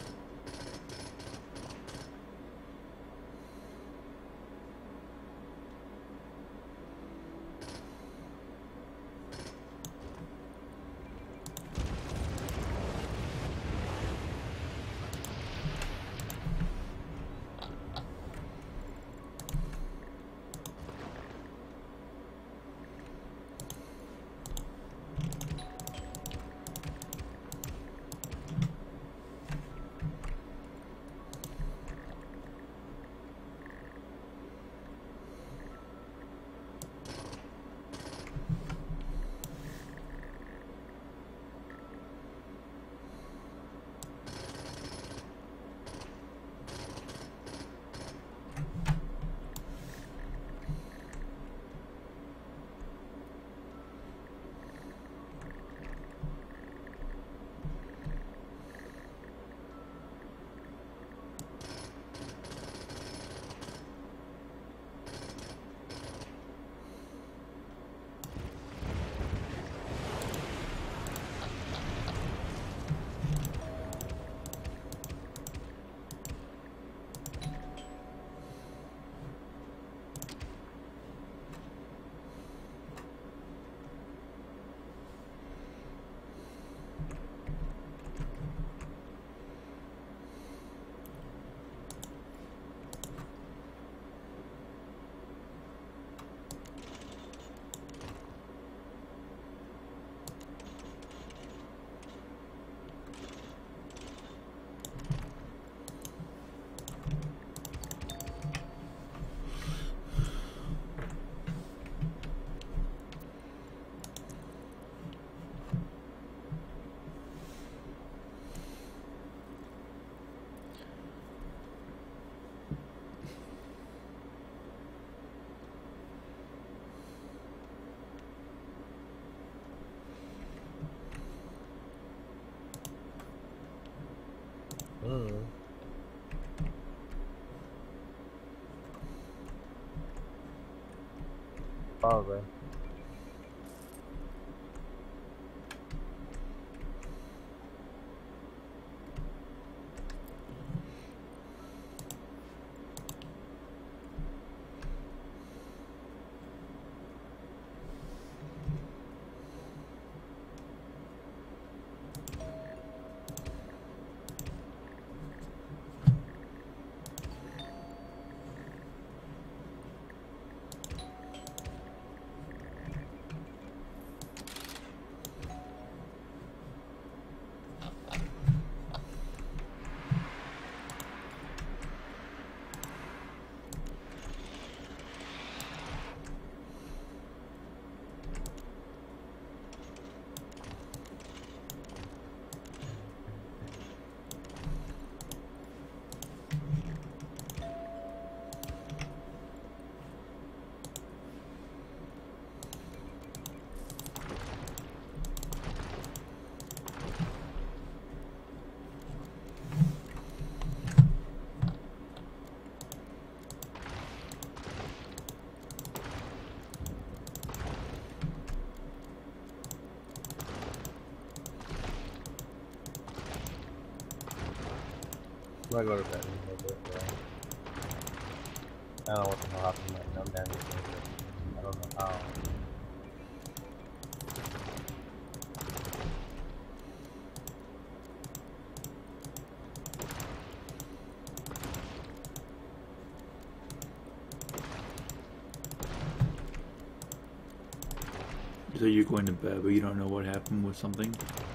Probably. I'm gonna go to bed in a little bit, bro. I don't know what the hell happened to my dumb damage. I don't know how. So you're going to bed, but you don't know what happened with something?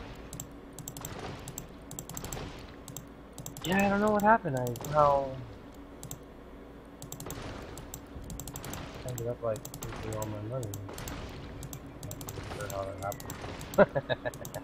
Yeah, I don't know what happened. I somehow ended up like losing all my money. I'm not sure how that happened.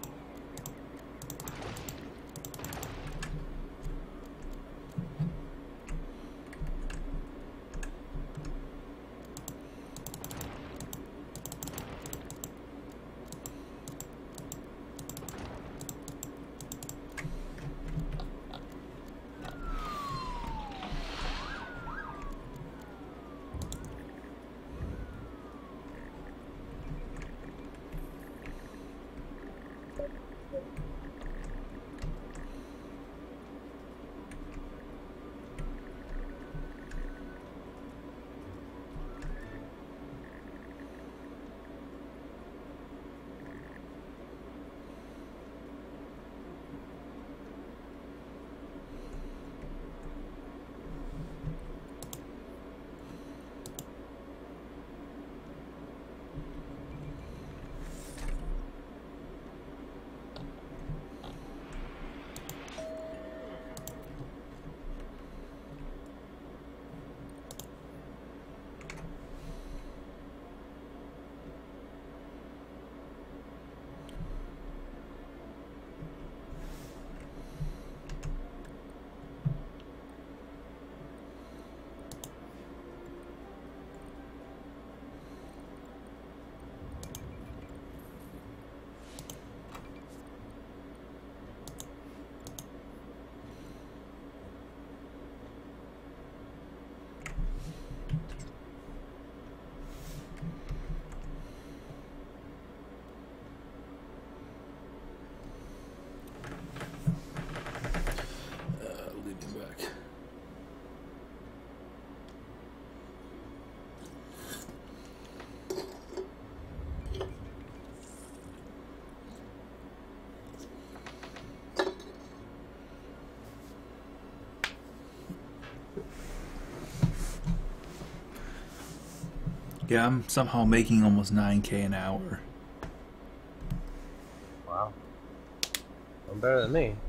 Leaving back. Yeah, I'm somehow making almost 9K an hour. Wow. I'm better than me.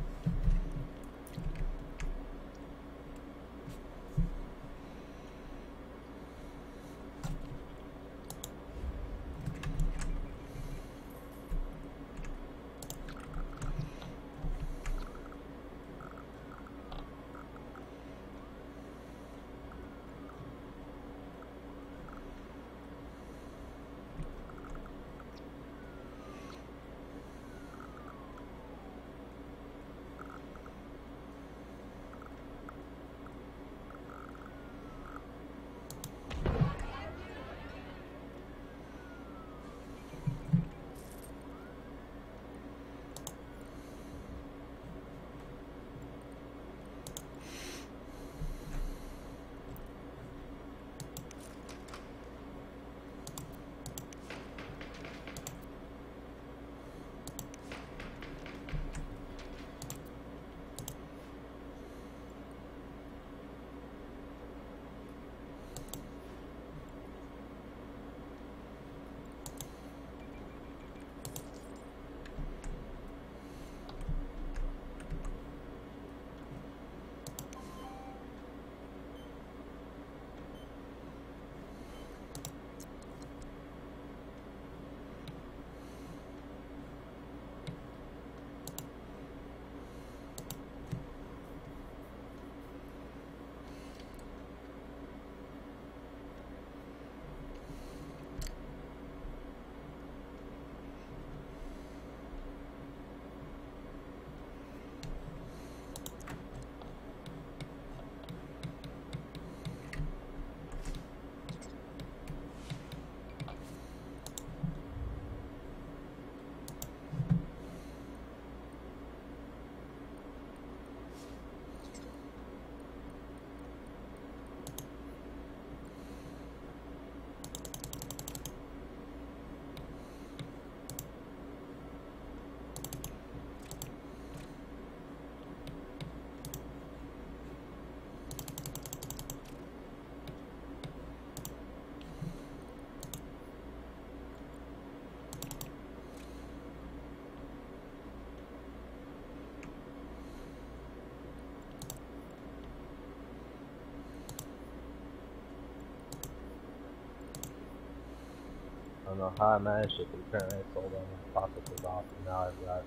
don't know how I managed it, but apparently I sold all my processors off, and now I've got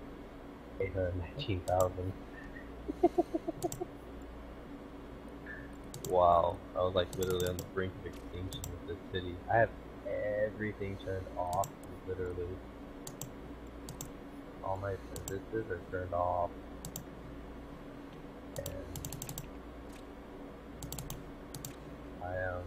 819,000. Wow, I was like literally on the brink of extinction with this city. I have everything turned off, literally. All my services are turned off. And I am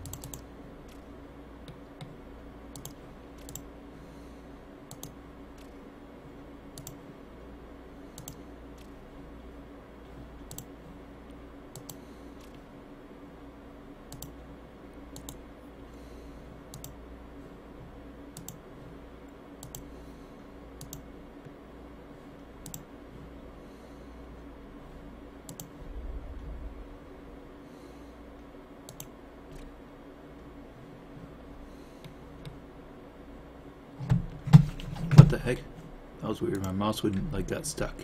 What the heck? That was weird. My mouse wouldn't, like, got stuck.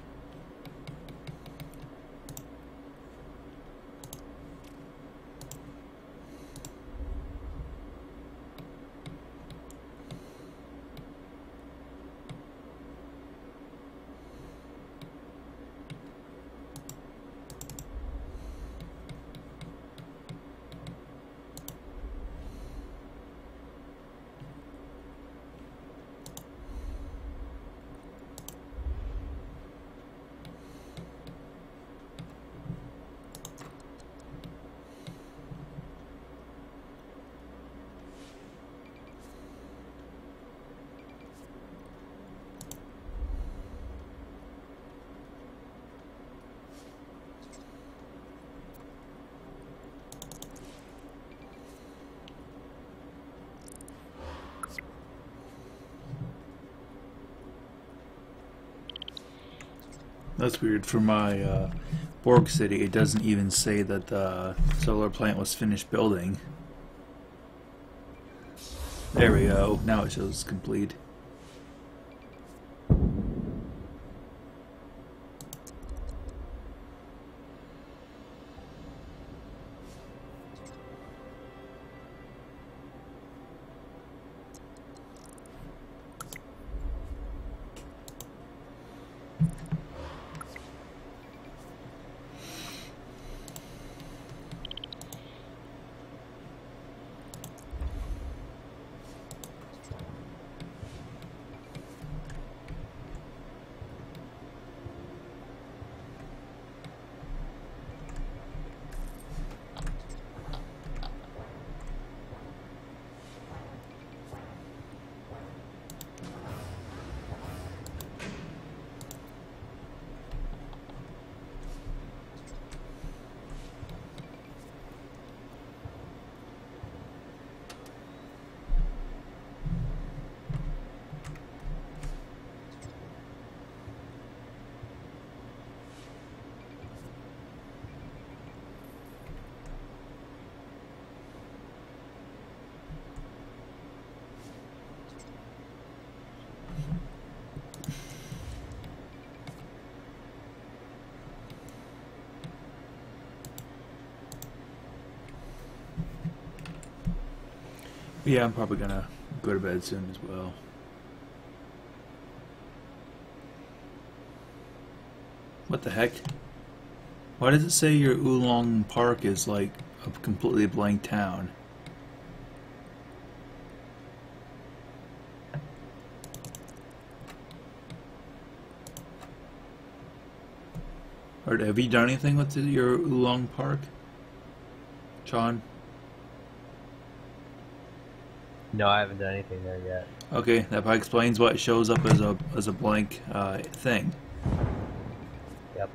That's weird. For my Borg City, it doesn't even say that the solar plant was finished building. There we go. Now it shows complete. Yeah, I'm probably gonna go to bed soon as well. What the heck? Why does it say your Oolong Park is like a completely blank town? Or have you done anything with your Oolong Park, Sean? No, I haven't done anything there yet. Okay, that probably explains why it shows up as a blank thing. Yep.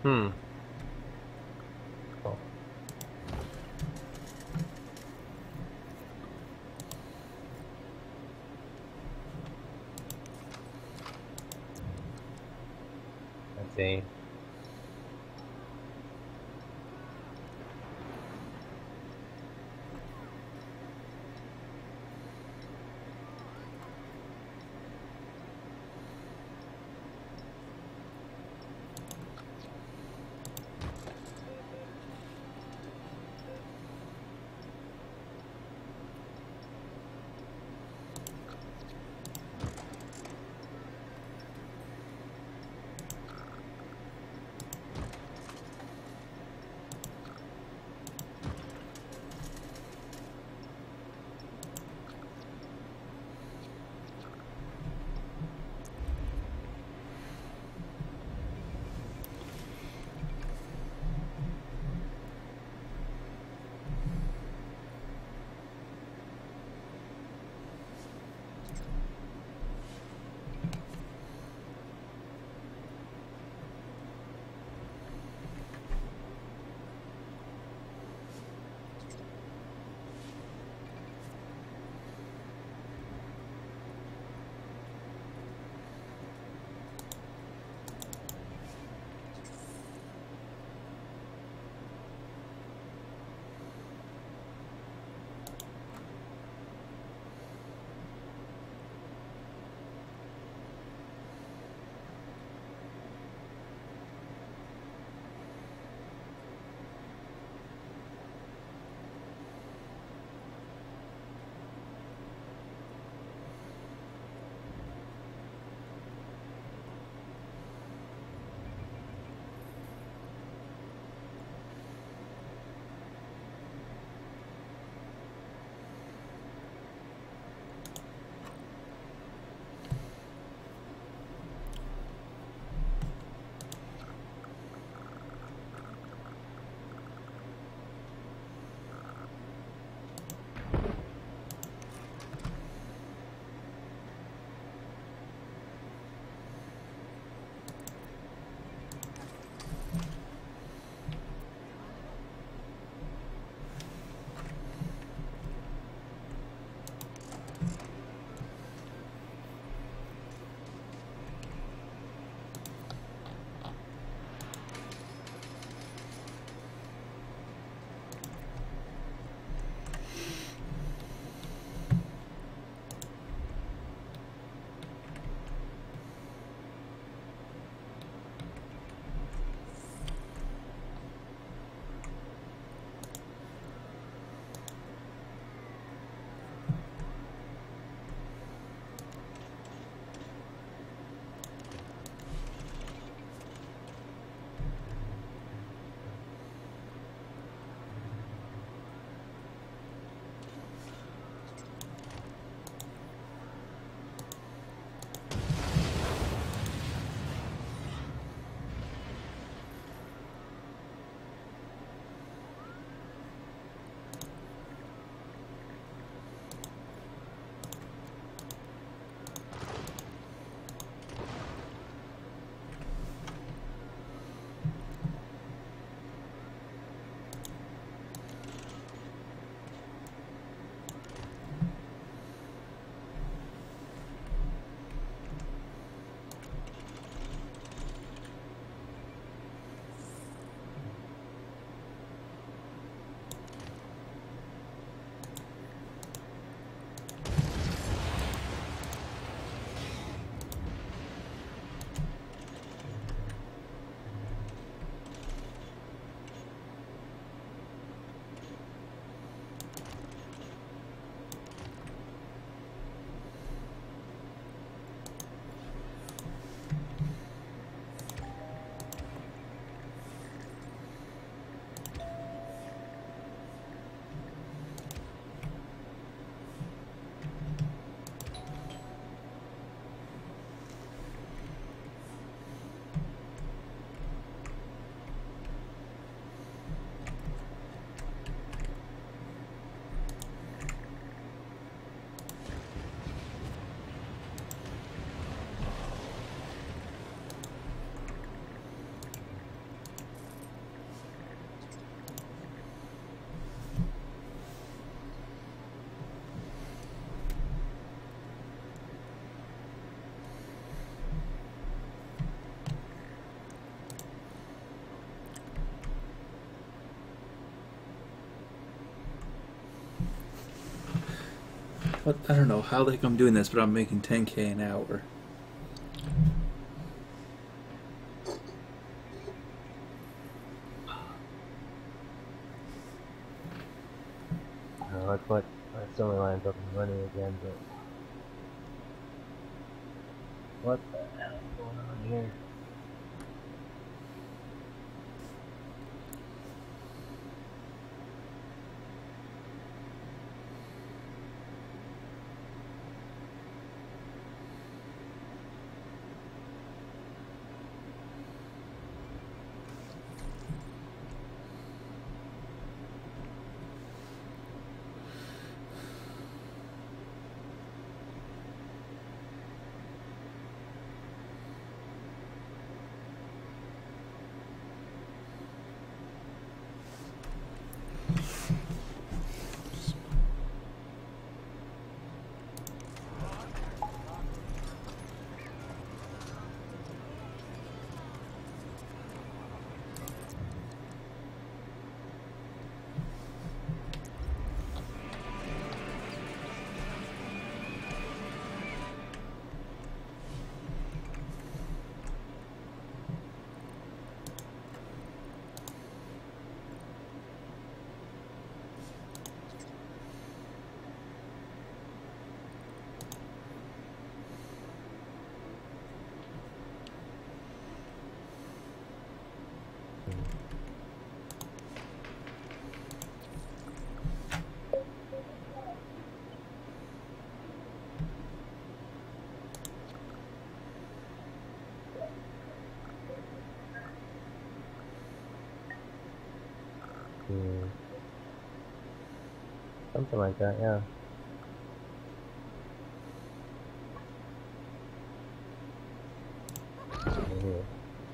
Hmm. Oh, I see. But I don't know how the heck I'm doing this, but I'm making 10K an hour. That's what my stomach lines up and running again, but what the hell is going on here? Something like that, yeah. Right here.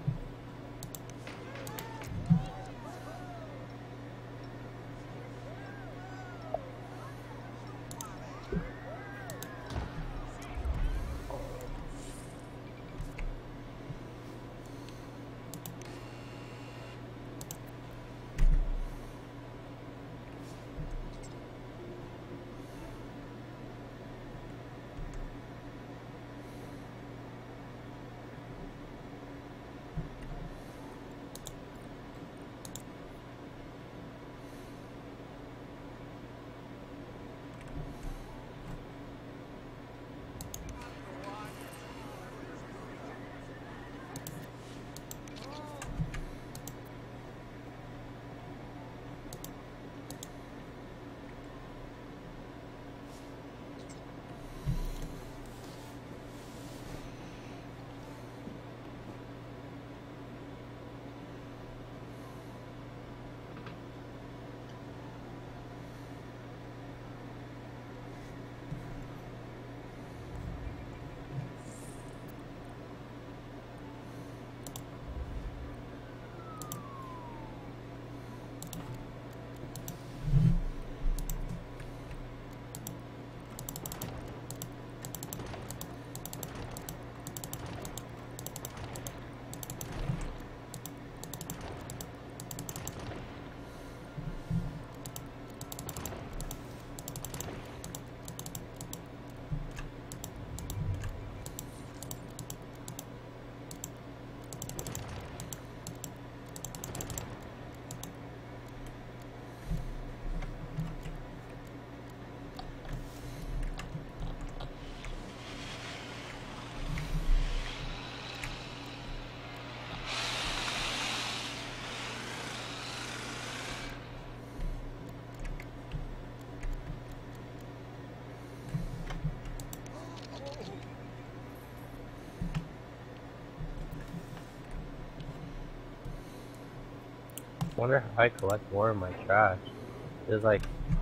Wonder how I collect more of my trash. There's like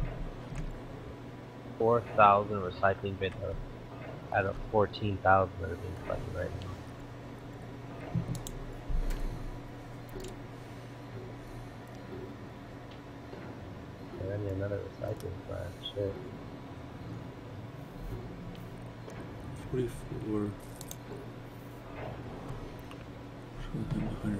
4,000 recycling bins out of 14,000 that are being collected right now. And I need another recycling plant. Shit. 44. 100.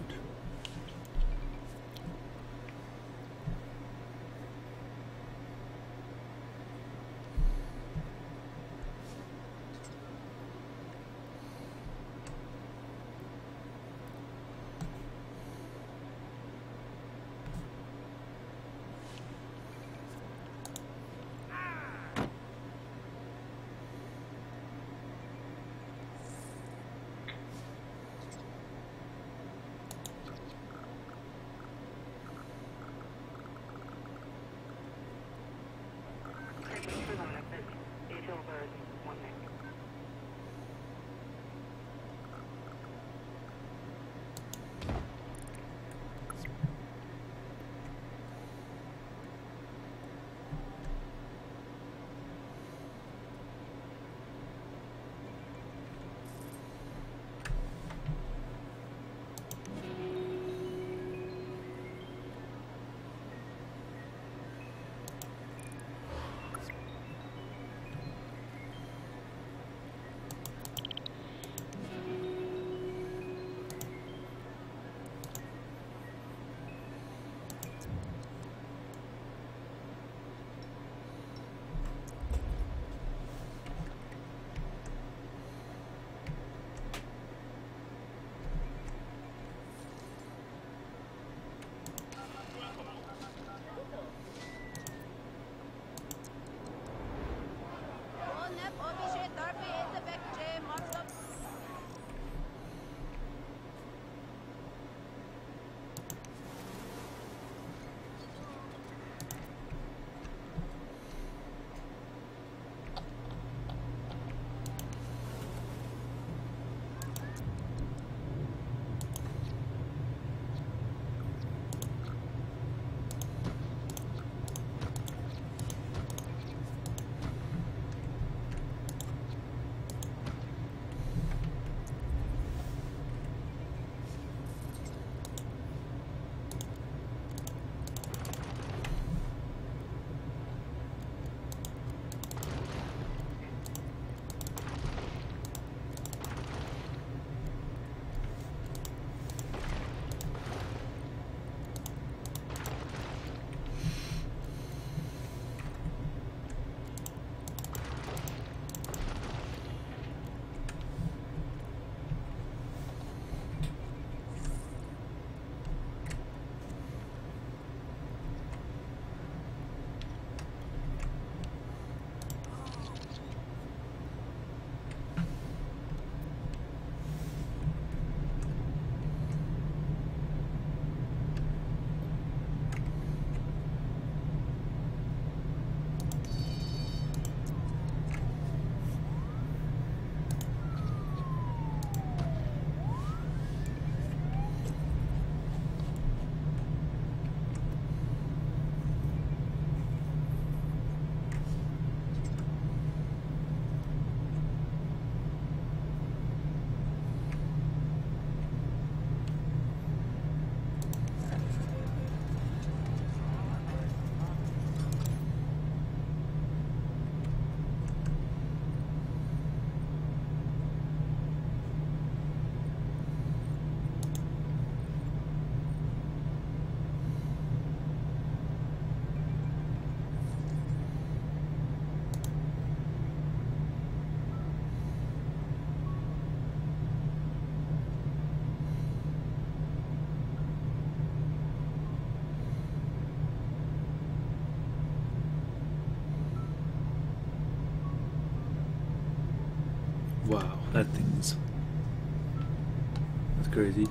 Wow, that thing's... That's crazy.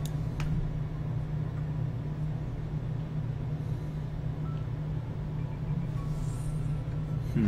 Hmm.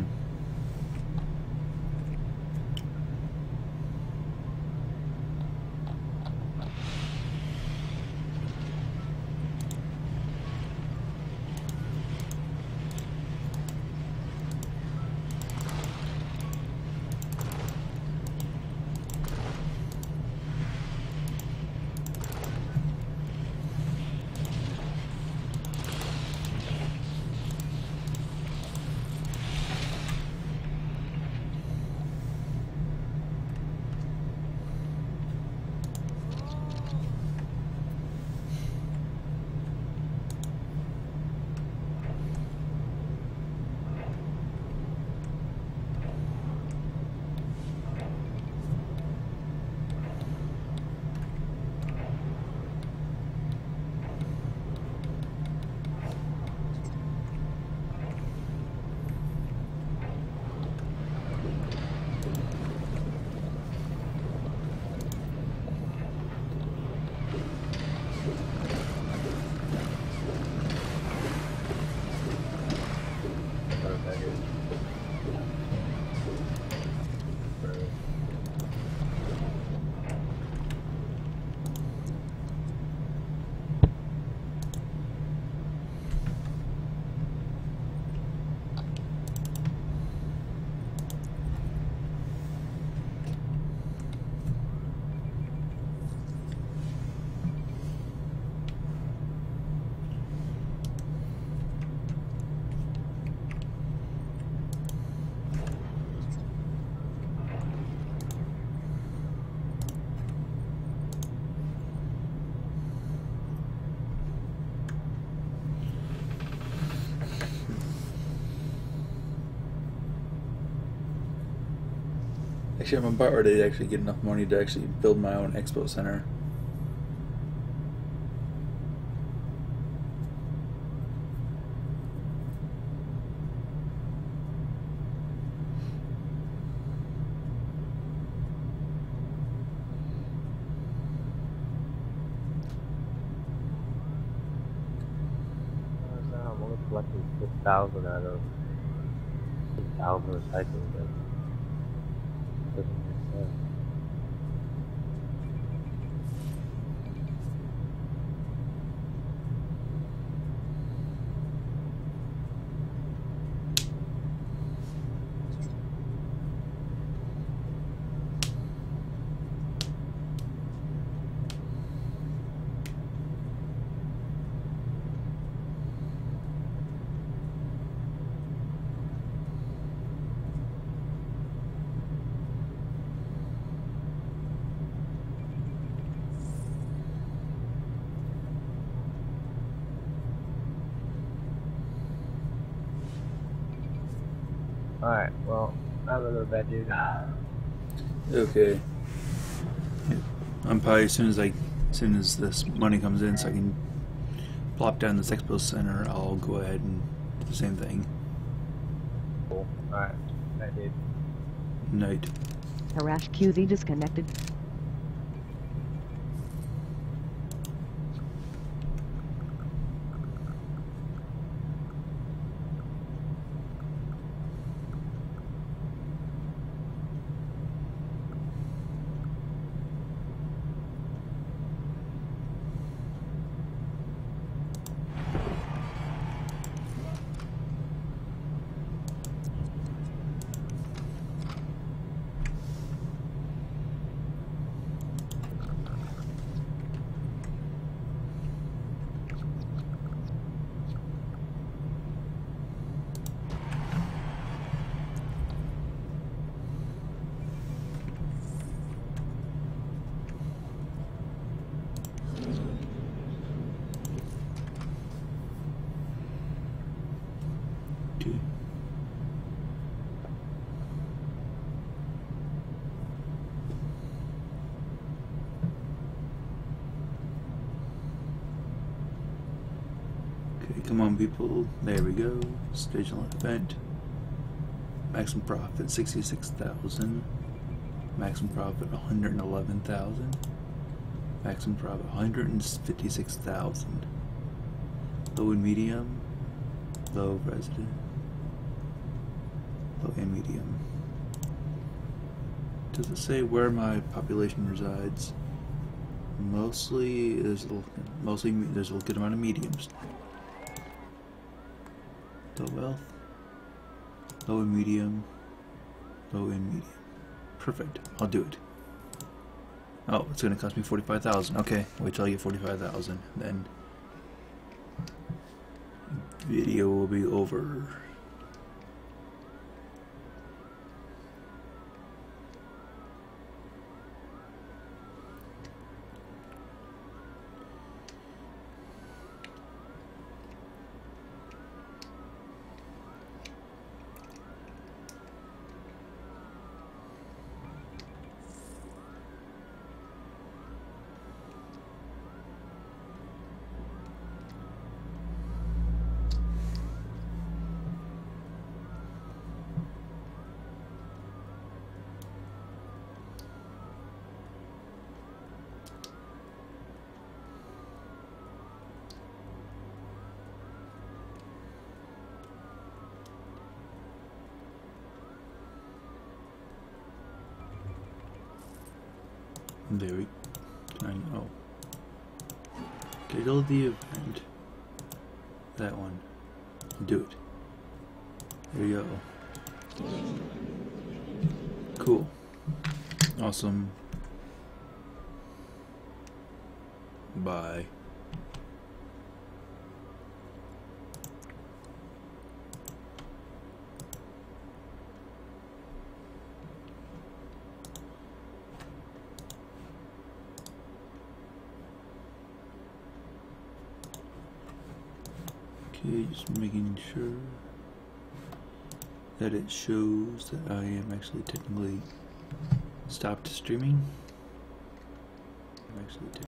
Actually, I'm about ready to actually get enough money to actually build my own expo center. I'm only collecting 6,000 out of 6,000 recycling bins. Doesn't make sense. Alright, well, I'm gonna go to bed, dude. Okay. I'm probably as soon as this money comes in, so I can plop down this expo center, I'll go ahead and do the same thing. Cool. Alright, bye, dude. Night. Harash QZ disconnected. Okay. Okay, come on people. There we go. Stage 1 event. Maximum profit 66,000. Maximum profit 111,000. Maximum profit 156,000. Low and medium. Low resident. Low and medium. Does it say where my population resides? Mostly there's a good amount of mediums. Low wealth. Low and medium. Low and medium. Perfect. I'll do it. Oh, it's gonna cost me 45,000. Okay, wait till I get 45,000, then video will be over. There we go. Schedule the event. That one. Do it. There you go. Cool. Awesome. Bye. Okay, just making sure that it shows that I am actually technically stopped streaming. I'm actually